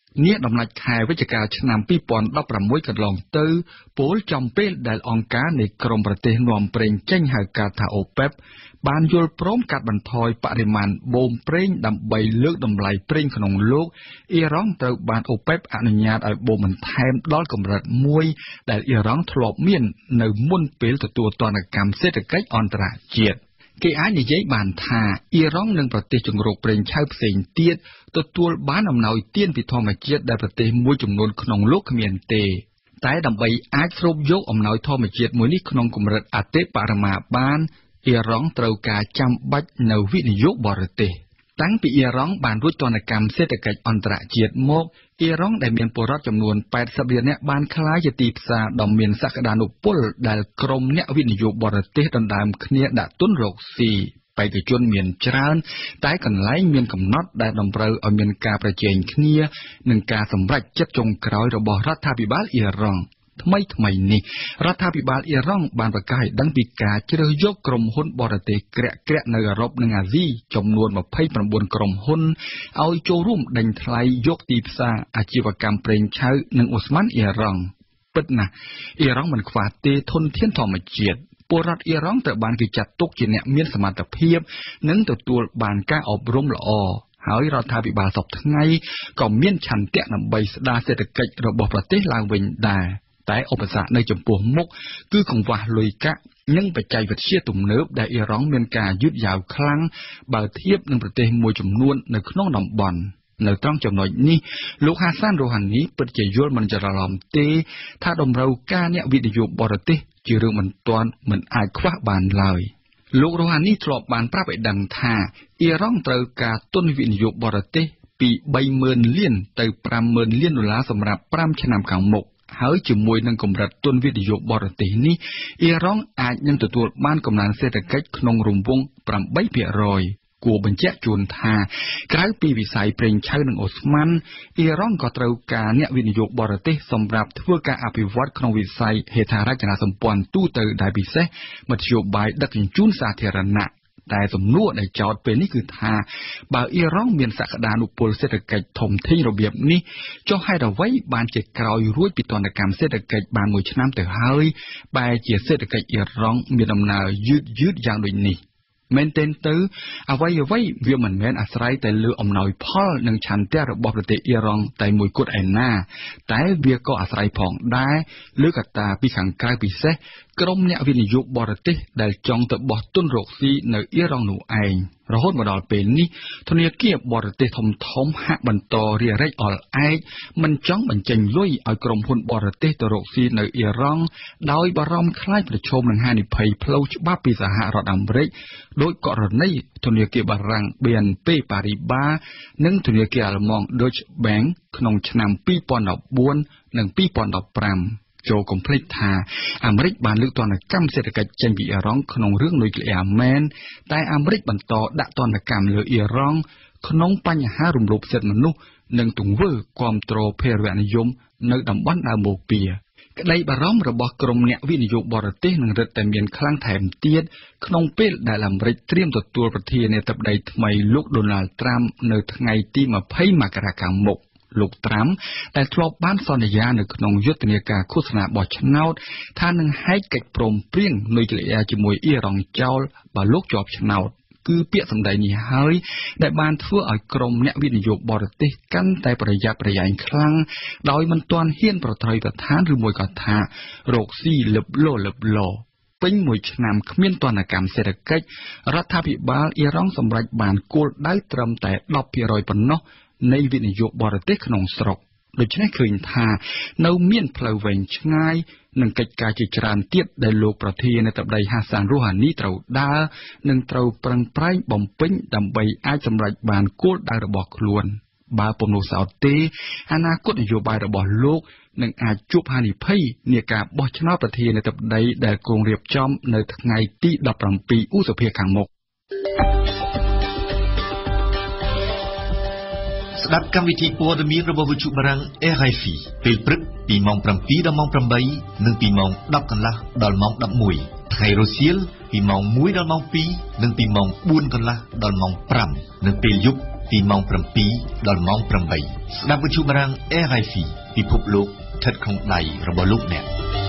នេះដំណាច់ខែវិច្ឆិកាឆ្នាំពីរពាន់ដប់ប្រាំមួយកន្លងទៅពលចំពេលដែលអង្គការនៃក្រមប្រទេសនាំប្រេងចេញហៅកាត់ថា អូប៉េប បានយល់ព្រមកាត់បន្ថយបរិមាណបូមប្រេងដើម្បីលើកតម្លៃប្រេងក្នុងលោកអ៊ីរ៉ង់ត្រូវបានអូប៉េបអនុញ្ញាតឲ្យបូមបន្ថែមដល់កម្រិតមួយដែលអ៊ីរ៉ង់ធ្លាប់មាននៅមុនពេលទទួលទណ្ឌកម្មសេដ្ឋកិច្ចអន្តរជាតិគេអាចនិយាយបានថាអ៊ីរ៉ង់និងប្រទេសជង្រុកប្រេងឆៅផ្សេងទៀតទទួលបានអំណោយទានពីធម្មជាតិដែលប្រទេសមួយចំនួនក្នុងលោកគ្មានទេតែដើម្បីអាចស្រូបយកអំណោយធម្មជាតិមួយនេះក្នុងកម្រិតអតិបរមាបានអ៊ីរ៉ង់ត្រូវការចាំបាច់នៅវិនិយោគបរទេសតាំងពីអ៊ីរ៉ង់បានរួចទណ្ឌកម្មសេដ្ឋកិច្ចអន្តរជាតិមកអ៊ីរ៉ង់ដែលមានពលរដ្ឋចំនួនแปดสิบលាននាក់បានក្លាយជាទីផ្សារដ៏មានសក្តានុពលដែលក្រុមអ្នកវិនិយោគបរទេសដណ្ដើមគ្នាដាក់ទុនរកស៊ីបេក្ខជនមានច្រើនតែកន្លែងមានកំណត់ដែលតម្រូវឲ្យមានការប្រជែងគ្នានិងការសម្រេចចិត្តចុងក្រោយរបស់រដ្ឋាភិបាលអ៊ីរ៉ង់ថ្មីថ្មីនេះរដ្ឋាភិបាលអ៊ីរ៉ង់បានប្រកាសឲ្យដឹងពីការជ្រើសយកក្រុមហ៊ុនបរទេសក្រាក់ក្រាក់នៅអឺរ៉ុបនិងអាស៊ីចំនួនยี่สิบเก้าក្រុមហ៊ុនឲ្យចូលរួមដេញថ្លៃយកទីផ្សារអាជីវកម្មប្រេងឆៅនិងអូស្មန်អ៊ីរ៉ង់ពិតណាស់អ៊ីរ៉ង់មិនខ្វះទេធនធានធម្មជាតិពលរដ្ឋអ៊ីរ៉ង់ត្រូវបានគេចាត់ទុកជាអ្នកមានសមត្ថភាពនិងទទួលបានការអប់រំល្អហើយរដ្ឋាភិបាលសពថ្ងៃក៏មានឆន្ទៈដើម្បីស្ដារសេដ្ឋកិច្ចរបស់ប្រទេសឡើងវិញដែរតែឧបសគ្គនៅចំពោះមុខគឺកង្វះលុយកាក់និងបច្ចេកវិទ្យាទំនើបដែលអ៊ីរ៉ង់មានការយឺតយ៉ាវខ្លាំងបើធៀបនឹងប្រទេសមួយចំនួននៅក្នុងតំបន់នៅត្រង់ចំណុចនេះលោកហាសានរ៉ូហានីពិតជាយល់មិនច្រឡំទេថាតម្រូវការអ្នកវិនិយោគបរទេសជារឿងមិនទាន់មិនអាចខ្វះបានឡើយលោករ៉ូហានីធ្លាប់បានប្រាប់ឲ្យដឹងថាអ៊ីរ៉ង់ត្រូវការទុនវិនិយោគបរទេសពី三หมื่นលានទៅห้าหมื่นលានដុល្លារសម្រាប់ห้าឆ្នាំខាងមុខហើយជាមួយនឹងកម្រិតទុនវិនិយោគបរទេសនេះអ៊ីរ៉ង់អាចនឹងទទួលបានកំណើនសេដ្ឋកិច្ចក្នុងរង្វង់แปดភាគរយគួរបញ្ជាក់ជូនថាក្រៅពីវិស័យប្រេងឆៅនិងអូស្មန်អ៊ីរ៉ង់ក៏ត្រូវការអ្នកវិនិយោគបរទេសសម្រាប់ធ្វើការអភិវឌ្ឍក្នុងវិស័យហេដ្ឋារចនាសម្ព័ន្ធទូទៅដែលពិសេសមធ្យោបាយដឹកជញ្ជូនសាធារណៈតែសំណួរដែលចោទពេលនេះគឺថាបើអ៊ីរ៉ង់មានសក្តានុពលសេដ្ឋកិច្ចធំធេងរបៀបនេះចុះហេតុអ្វីបានជាក្រោយរួចពីទណ្ឌកម្មសេដ្ឋកិច្ចបានមួយឆ្នាំទៅហើយបែរជាសេដ្ឋកិច្ចអ៊ីរ៉ង់មានដំណើរយឺតយឺតយ៉ាងដូចនេះមែនទែនទៅអ្វីអ្វីវាមិនមែនអាស្រ័យតែលើអំណោយផលនិងឆន្ទៈរបស់ប្រទេសអ៊ីរ៉ង់តែមួយគត់ឯណាតែវាក៏អាស្រ័យផងដែរលើកត្តាពីខាងក្រៅពិសេសក្រុមអ្នកវិនិយោគបរទេសដែលចង់ទៅបោះទុនរកស៊ីនៅអ៊ីរ៉ង់នោះឯងរហូតមកដល់ពេលនេះធនាគារបរទេសធំធំហាក់បន្តរារែកអល់ឯកមិនចង់បញ្ចេញលុយឲ្យក្រុមហ៊ុនបរទេសទៅរកស៊ីនៅអ៊ីរ៉ង់ដោយបារម្ភខ្លាចប្រឈមនឹងហានិភ័យផ្លូវច្បាប់ពីសហរដ្ឋអាមេរិកដោយករណីធនាគារបារាំង B N P Paribas និងធនាគារអាល្លឺម៉ង់ Deutsche Bank ក្នុងឆ្នាំពីរពាន់ដប់បួននិងពីរពាន់ដប់ប្រាំចូលកុំភ្លេចថាអាមេរិកបានលើកទណ្ឌកម្មសេដ្ឋកិច្ចចេញពីអ៊ីរ៉ង់ក្នុងរឿងនុយក្លេអ៊ែរមែនតែអាមេរិកបន្តដាក់ទណ្ឌកម្មលើអ៊ីរ៉ង់ក្នុងបញ្ហារំលោភសិទ្ធិមនុស្សនិងទង្វើគាំទ្រភេរវនិយមនៅតំបន់ដើមបូព៌ាក្តីបារម្ភរបស់ក្រុមអ្នកវិនិយោគបរទេសនឹងរឹតតែមានខ្លាំងថែមទៀតក្នុងពេលដែលអាមេរិកត្រៀមទទួលប្រធានាធិបតីថ្មីលោកដូណាល់ត្រាំនៅថ្ងៃទីยี่สิบមករាខាងមុខលោកត្រាំដែលធ្លាប់បានសន្យានៅក្នុងយុទ្ធនាការឃោសនាបោះឆ្នោតថានឹងហែកកិច្ចព្រមព្រៀងនុយក្លេអ៊ែរជាមួយអ៊ីរ៉ង់ចោលបើលោកជាប់ឆ្នោតគឺពាក្យសម្ដីនេះហើយដែលបានធ្វើឲ្យក្រុមអ្នកវិនិយោគបរទេសកាន់តែប្រយ័ត្នប្រយែងខ្លាំងដោយមិនទាន់ហ៊ានប្រថុយប្រថានឬមួយក៏ថារកស៊ីលឹបលោលឹបលោពេញមួយឆ្នាំគ្មានទណ្ឌកម្មសេដ្ឋកិច្ចរដ្ឋាភិបាលអ៊ីរ៉ង់សម្រេចបានគោលដៅត្រឹមតែដប់ភាគរយប៉ុណ្ណោះនៃវិនិយោគបរទេសក្នុងស្រុកដូច្នេះឃើញថានៅមានផ្លូវវែងឆ្ងាយនិងកិច្ចការជាច្រើនទៀតដែលលោកប្រធានាធិបតីហាសានរ៉ូហានីត្រូវដើរនិងត្រូវប្រឹងប្រែងបំពេញដើម្បីអាចសម្រេចបានគោលដៅរបស់ខ្លួនបើពុំនោះសោតទេអនាគតនយោបាយរបស់លោកនឹងអាចជួបហានិភ័យនាការបោះឆ្នោតប្រធានាធិបតីដែលគ្រោងរៀបចំនៅថ្ងៃទីដប់ប្រាំពីរឧសភាខាងមុខស្ដាប់កម្មវិធីព័ត៌មានរបស់វិទ្យុបារាំង R F I ពេលព្រឹកពីម៉ោងប្រាំពីរដល់ម៉ោងប្រាំបីនិងពីម៉ោងដប់កន្លះដល់ម៉ោងដប់មួយថ្ងៃរសៀលពីម៉ោងមួយដល់ម៉ោងពីរនិងពីម៉ោងបួនកន្លះដល់ម៉ោងប្រាំនិងពេលយប់ពីម៉ោង7ដល់ម៉ោង8ស្ដាប់វិទ្យុបារាំង R F I ពិភពលោកស្ថិតក្នុងដៃរបស់លោកអ្នក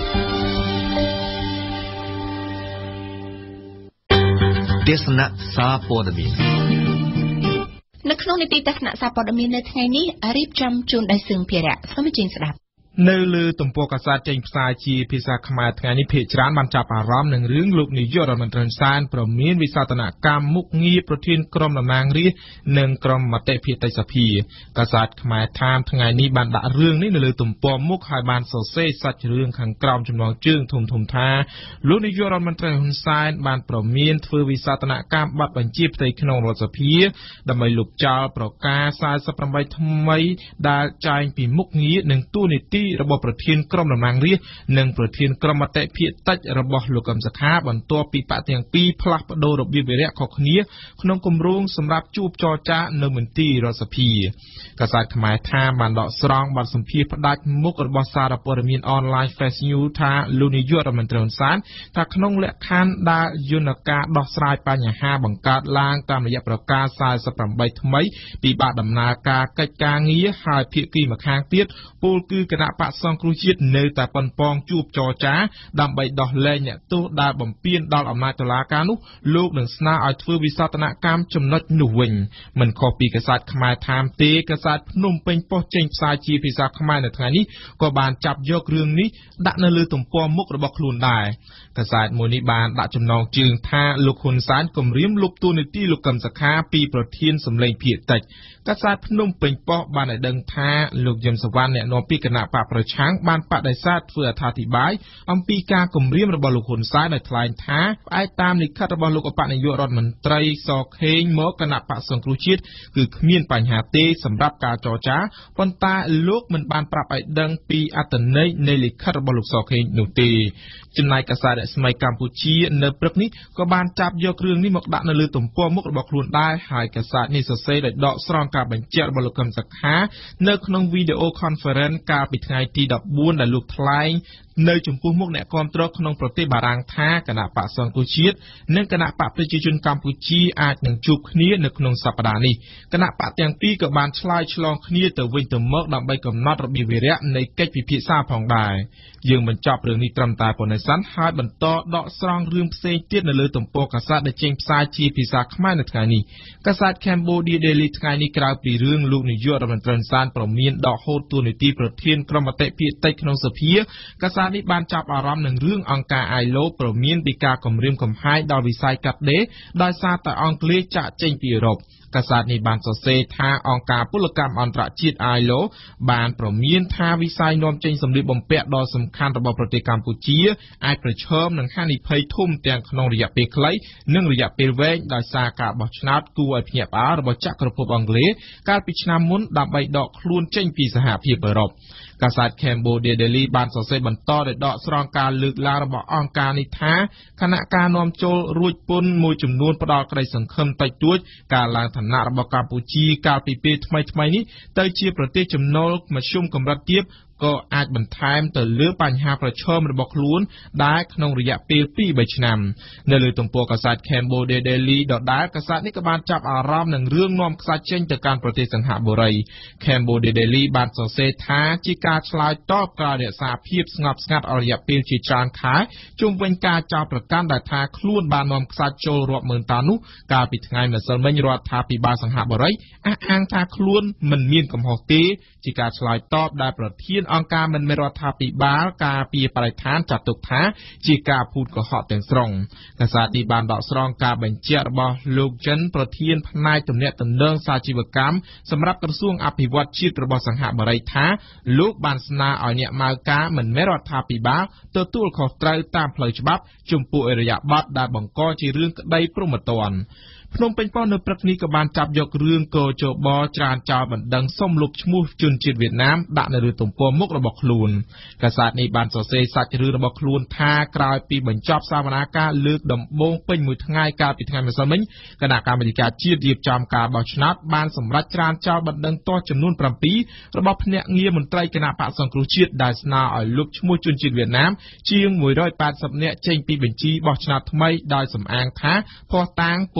ទេសនាសារព័ត៌មាននៅក្នុងនីតិទស្សនៈសារព័ត៌មាននៅថ្ងៃនេះរៀបចំជូនដោយសឿងភារៈសូមអញ្ជើញស្ដាប់នៅលើទំព័រកាសែតចេញផ្សាយជាភាសាខ្មែរថ្ងៃនេះភាគច្រើនបានចាប់អារម្មណ៍នឹងរឿងលោកនាយករដ្ឋមន្ត្រីហ៊ុនសែនប្រមានវិសាស្ត្រនកម្មមុខងារប្រធានក្រុមតំណាងរាស្ត្រនិងក្រុមមតិភិតិសភាកាសែតខ្មែរថាមថ្ងៃនេះបានដាក់រឿងនេះនៅលើទំព័រមុខហើយបានសរសេរសាច់រឿងខាងក្រោមចំណងជើងធំធំថាលោកនាយករដ្ឋមន្ត្រីហ៊ុនសែនបានប្រមានធ្វើវិសាស្ត្រនកម្មបាត់បញ្ជាផ្ទៃក្នុងរដ្ឋសភាដើម្បីលុបចោលប្រកាសសាលសិបប្រាំបីថ្មីដែលចែងពីមុខងារនិងតួនាទីរបស់ប្រធានក្រុមតំណាងរាស្ត្រនិងប្រធានក្រុមមតិភិតិចរបស់លោកកឹមសុខាបន្ទាប់ពីបកទាំងពីរផ្លាស់ប្តូររបៀបវារៈខុសគ្នាក្នុងគម្រោងសម្រាប់ជួបចរចានៅមន្ទីររដ្ឋសភាកាសែតខ្មែរថាបានដកស្រង់បទសម្ភាសន៍ផ្ដាច់មុខរបស់សារព័ត៌មានអនឡាញ Fast News ថាលោកនាយករដ្ឋមន្ត្រីហ៊ុនសែនថាក្នុងលក្ខខណ្ឌដែលយន្តការដោះស្រាយបញ្ហាបង្កើតឡើងតាមរយៈប្រកាសសាលសិបប្រាំបីថ្មីពីបាក់ដំណើរការកិច្ចការងារហើយភាគីម្ខាងទៀតពលគឺគណៈបកសង្គ្រោះជាតិនៅតែប៉ុនប៉ងជួបចរចាដើម្បីដោះលែងអ្នកទោសដែលបំពានដល់អំណាចតុលាការនោះលោកនឹងស្នើឲ្យធ្វើវិសោធនកម្មចំណុចនោះវិញមិនខុសពីកាសែតខ្មែរថាមទេកាសែតភ្នំពេញប៉ុស្តិ៍ចេញផ្សាយជាភាសាខ្មែរនៅថ្ងៃនេះក៏បានចាប់យករឿងនេះដាក់នៅលើទំព័រមុខរបស់ខ្លួនដែរកាសែតមួយនេះបានដាក់ចំណងជើងថាលោកហ៊ុនសែនគម្រាមលុបតួនាទីលោកកឹមសុខាពីប្រធានសម្លេងភាគតិចកាសែតភ្នំពេញប៉ុស្តិ៍បានឲ្យដឹងថាលោកយឹមសវណ្ណអ្នកនាំពាក្យគណៈបកប្រឆាំងបានបដិសេធធ្វើអត្ថាធិប្បាយអំពីការគម្រាមរបស់លោកហ៊ុនសែនដោយថ្លែងថាផ្អែកតាមលិខិតរបស់លោកអបនាយករដ្ឋមន្ត្រីសខេងមកគណៈបកសង្គ្រោះជាតិគឺគ្មានបញ្ហាទេសម្រាប់ការចរចាប៉ុន្តែលោកមិនបានប្រាប់ឲ្យដឹងពីអត្ថន័យនៃលិខិតរបស់លោកសខេងនោះទេចំណែកកាសែតរស្មីកម្ពុជានៅព្រឹកនេះក៏បានចាប់យករឿងនេះមកដាក់នៅលើទំព័រមុខរបស់ខ្លួនដែរហើយកាសែតនេះសរសេរដោយដកស្រង់ការបញ្ជាក់របស់លោកកឹមសុខានៅក្នុងវីដេអូ conference កាលពីថ្ងៃទីដប់បួនដែលលោកថ្លែងនៅចំពោះមុខអ្នកគាំទ្រក្នុងប្រទេសបារាំងថាគណៈបកសង្គ្រោះជាតិនិងគណៈបកប្រជាជនកម្ពុជាអាចនឹងជួបគ្នានៅក្នុងសប្តាហ៍នេះគណៈបកទាំងពីរក៏បានឆ្លើយឆ្លងគ្នាទៅវិញទៅមកដើម្បីកំណត់របៀបវារៈនៃកិច្ចពិភាក្សាផងដែរយើងបញ្ចប់រឿងនេះត្រឹមតែប៉ុណ្ណេះសិនហើយបន្តដកស្រង់រឿងផ្សេងទៀតនៅលើទំព័រកាសែតដែលចេញផ្សាយជាភាសាខ្មែរនៅថ្ងៃនេះកាសែត Cambodia Daily ថ្ងៃនេះក្រៅពីរឿងលោកនាយករដ្ឋមន្ត្រីហ៊ុនសែនប្រមានដកហូតតួនាទីប្រធានក្រុមមតិភាគតិចក្នុងសភាកាសែតនេះបានចាប់អារម្មណ៍នឹងរឿងអង្គការ I L O ប្រមានពីការគំរាមកំហែងដល់វិស័យកាត់ដេរដោយសារតែអង់គ្លេសចាក់ចេញពីអឺរ៉ុបកាសែតនេះបានសរសេរថាអង្គការពលកម្មអន្តរជាតិ I L O បានប្រមានថាវិស័យនាំចេញសម្លៀកបំពាក់ដ៏សំខាន់របស់ប្រទេសកម្ពុជាអាចប្រឈមនឹងហានិភ័យធំទាំងក្នុងរយៈពេលខ្លីនិងរយៈពេលវែងដោយសារការបោះឆ្នោតគួរឲ្យភ្ញាក់ផ្អើលរបស់ចក្រភពអង់គ្លេសកាលពីឆ្នាំមុនដើម្បីដកខ្លួនចេញពីសហភាពអឺរ៉ុបកាសែត Cambodia Daily បានសរសេរបន្តដោយដកស្រង់ការលើកឡើងរបស់អង្គការនេះថាគណៈការនាំចូលរួចពន្ធមួយចំនួនផ្ដល់ក្តីសង្ឃឹមតិចតួចការឡើងឋានៈរបស់កម្ពុជាកាលពីពេលថ្មីៗនេះទៅជាប្រទេសចំណូលមធ្យមកម្រិតទាបក៏អាចបន្ថែមទៅលើបញ្ហាប្រឈមរបស់ខ្លួនដែលក្នុងរយៈពេល ពីរបី ឆ្នាំនៅលើទំព័រកាសែត Cambodia Daily ដដែលកាសែតនេះក៏បានចាប់អារម្មណ៍នឹងរឿងនាំខ្សាច់ចេញទៅកាន់ប្រទេសសិង្ហបុរី Cambodia Daily បានសរសេរថាជាការឆ្លើយតបការរក្សាភាពស្ងប់ស្ងាត់អស់រយៈពេលជាច្រើនខែជុំវិញការចោទប្រកាន់ដែលថាខ្លួនបាននាំខ្សាច់ចូលរាប់ម៉ឺនតោននោះកាលពីថ្ងៃម្សិលមិញរដ្ឋាភិបាលសិង្ហបុរីអះអាងថាខ្លួនមិនមានកំហុសទេជាការឆ្លើយតបដែលប្រធានអង្គការមិនមែនរដ្ឋាភិបាលការពារបរិស្ថានចាត់ទុកថាជាការភូតកុហកទាំងស្រុងកាសែតនេះបានដកស្រង់ការបញ្ជាក់របស់លោកចិនប្រធានផ្នែកទំនាក់ទំនងសាជីវកម្មសម្រាប់ក្រសួងអភិវឌ្ឍជាតិរបស់សិង្ហបុរីថាលោកបានស្នើឲ្យអ្នកម៉ៅការមិនមែនរដ្ឋាភិបាលទទួលខុសត្រូវតាមផ្លូវច្បាប់ចំពោះអរិយាប័ត្រដែលបង្កជារឿងក្តីព្រហ្មទណ្ឌភ្នំពេញប៉ុស្តិ៍នៅព្រឹកនេះក៏បានចាប់យករឿងកោជបច្រានចោលបណ្ដឹងសុំលុបឈ្មោះជនជាតិវៀតណាមដាក់នៅលើទំព័រមុខរបស់ខ្លួនកាសែតនេះបានសរសេរសាច់រឿងរបស់ខ្លួនថាក្រោយពីបញ្ចប់សវនាការលើកដំបូងពេញមួយថ្ងៃកាលពីថ្ងៃម្សិលមិញគណៈកម្មាធិការជាតិរៀបចំការបោះឆ្នោតបានសម្រេចច្រានចោលបណ្ដឹងទាស់ចំនួនប្រាំពីររបស់ភ្នាក់ងារមន្ត្រីគណៈបកសង្គ្រោះជាតិដែលស្នើឲ្យលុបឈ្មោះជនជាតិវៀតណាមជាងមួយរយប៉ែតសិបនាក់ចេញពីបញ្ជីបោះឆ្នោតថ្មីដោយសំអាងថាភស្តុតាងពុំមាន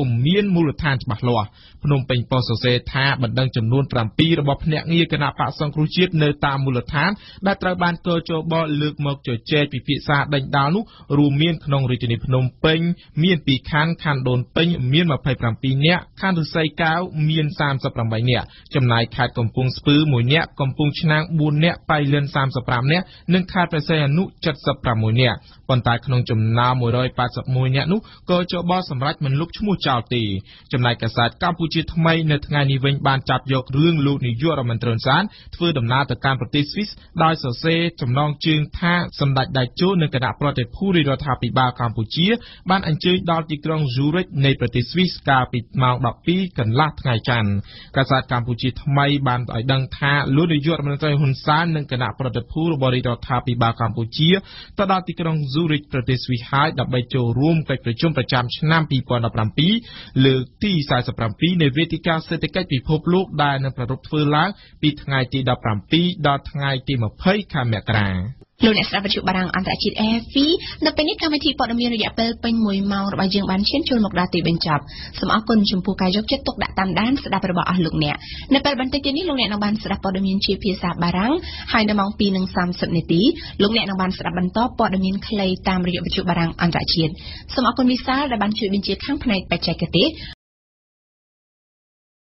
មានមូលដ្ឋានច្បាស់លាស់ភ្នំពេញប៉ុស្តិ៍សរសេរថាបណ្ដឹងចំនួនប្រាំពីររបស់ភ្នាក់ងារគណៈបកសង្គ្រោះជាតិនៅតាមមូលដ្ឋានដែលត្រូវបានកោជបលើកមកជជែកពិភាក្សាដេញដោលនោះរួមមានក្នុងរាជធានីភ្នំពេញមានពីរខណ្ឌខណ្ឌដូនពេញមានម្ភៃប្រាំពីរនាក់ខណ្ឌឫស្សីកែវមានសាមសិបប្រាំបីនាក់ចំណែកខេត្តកំពង់ស្ពឺមួយនាក់កំពង់ឆ្នាំងបួននាក់ប៉ៃលិនសាមសិបប្រាំនាក់និងខេត្តព្រះសីហនុចិតសិបប្រាំមួយនាក់ប៉ុន្តែក្នុងចំណោមមួយរយប៉ែតសិបមួយនាក់នោះកោជបសម្រាប់មិនលុបឈ្មោះចោលទេចំណែកកាសែតកម្ពុជាថ្មីនៅថ្ងៃនេះវិញបានចាប់យករឿងលោកនាយករដ្ឋមន្ត្រីហ៊ុនសែនធ្វើដំណើរទៅកាន់ប្រទេសស្វីសដោយសរសេរចំណងជើងថាសម្ដេចតេជោនិងគណៈប្រតិភូរាជរដ្ឋាភិបាលកម្ពុជាបានអញ្ជើញដល់ទីក្រុង Zurich នៃប្រទេសស្វីសកាលពីម៉ោងដប់ពីរកន្លះថ្ងៃច័ន្ទកាសែតកម្ពុជាថ្មីបានឲ្យដឹងថាលោកនាយករដ្ឋមន្ត្រីហ៊ុនសែននិងគណៈប្រតិភូរបស់រាជរដ្ឋាភិបាលកម្ពុជាទៅដល់ទីក្រុង Zurich ប្រទេសស្វីសហើយដើម្បីចូលរួមកិច្ចប្រជុំប្រចាំឆ្នាំពីរពាន់ដប់ប្រាំពីរលើកទីសែនសិបប្រាំពីរនៃវេទិកាសេដ្ឋកិច្ចពិភពលោកដែលនឹងប្រារព្ធធ្វើឡើងពីថ្ងៃទីដប់ប្រាំពីរដល់ថ្ងៃទីម្ភៃខែមករាលោកអ្នកស្ដាប់វិទ្យុបារាំងអន្តរជាតិ R F I នៅពេលនេះកម្មវិធីព័ត៌មានរយៈពេលពេញមួយម៉ោងរបស់យើងបានឈានចូលមកដល់ទីបញ្ចប់សូមអរគុណចំពោះការយកចិត្តទុកដាក់តាមដានស្ដាប់របស់អស់លោកអ្នកនៅពេលបន្តិចទៀតនេះលោកអ្នកនឹងបានស្ដាប់ព័ត៌មានជាភាសាបារាំងហើយនៅម៉ោងពីរនិងសាមសិបនាទីលោកអ្នកនឹងបានស្ដាប់បន្តព័ត៌មានខ្លីតាមរយៈវិទ្យុបារាំងអន្តរជាតិសូមអរគុណវិសាលដែលបានជួយបញ្ជាខាងផ្នែកបច្ចេកទេស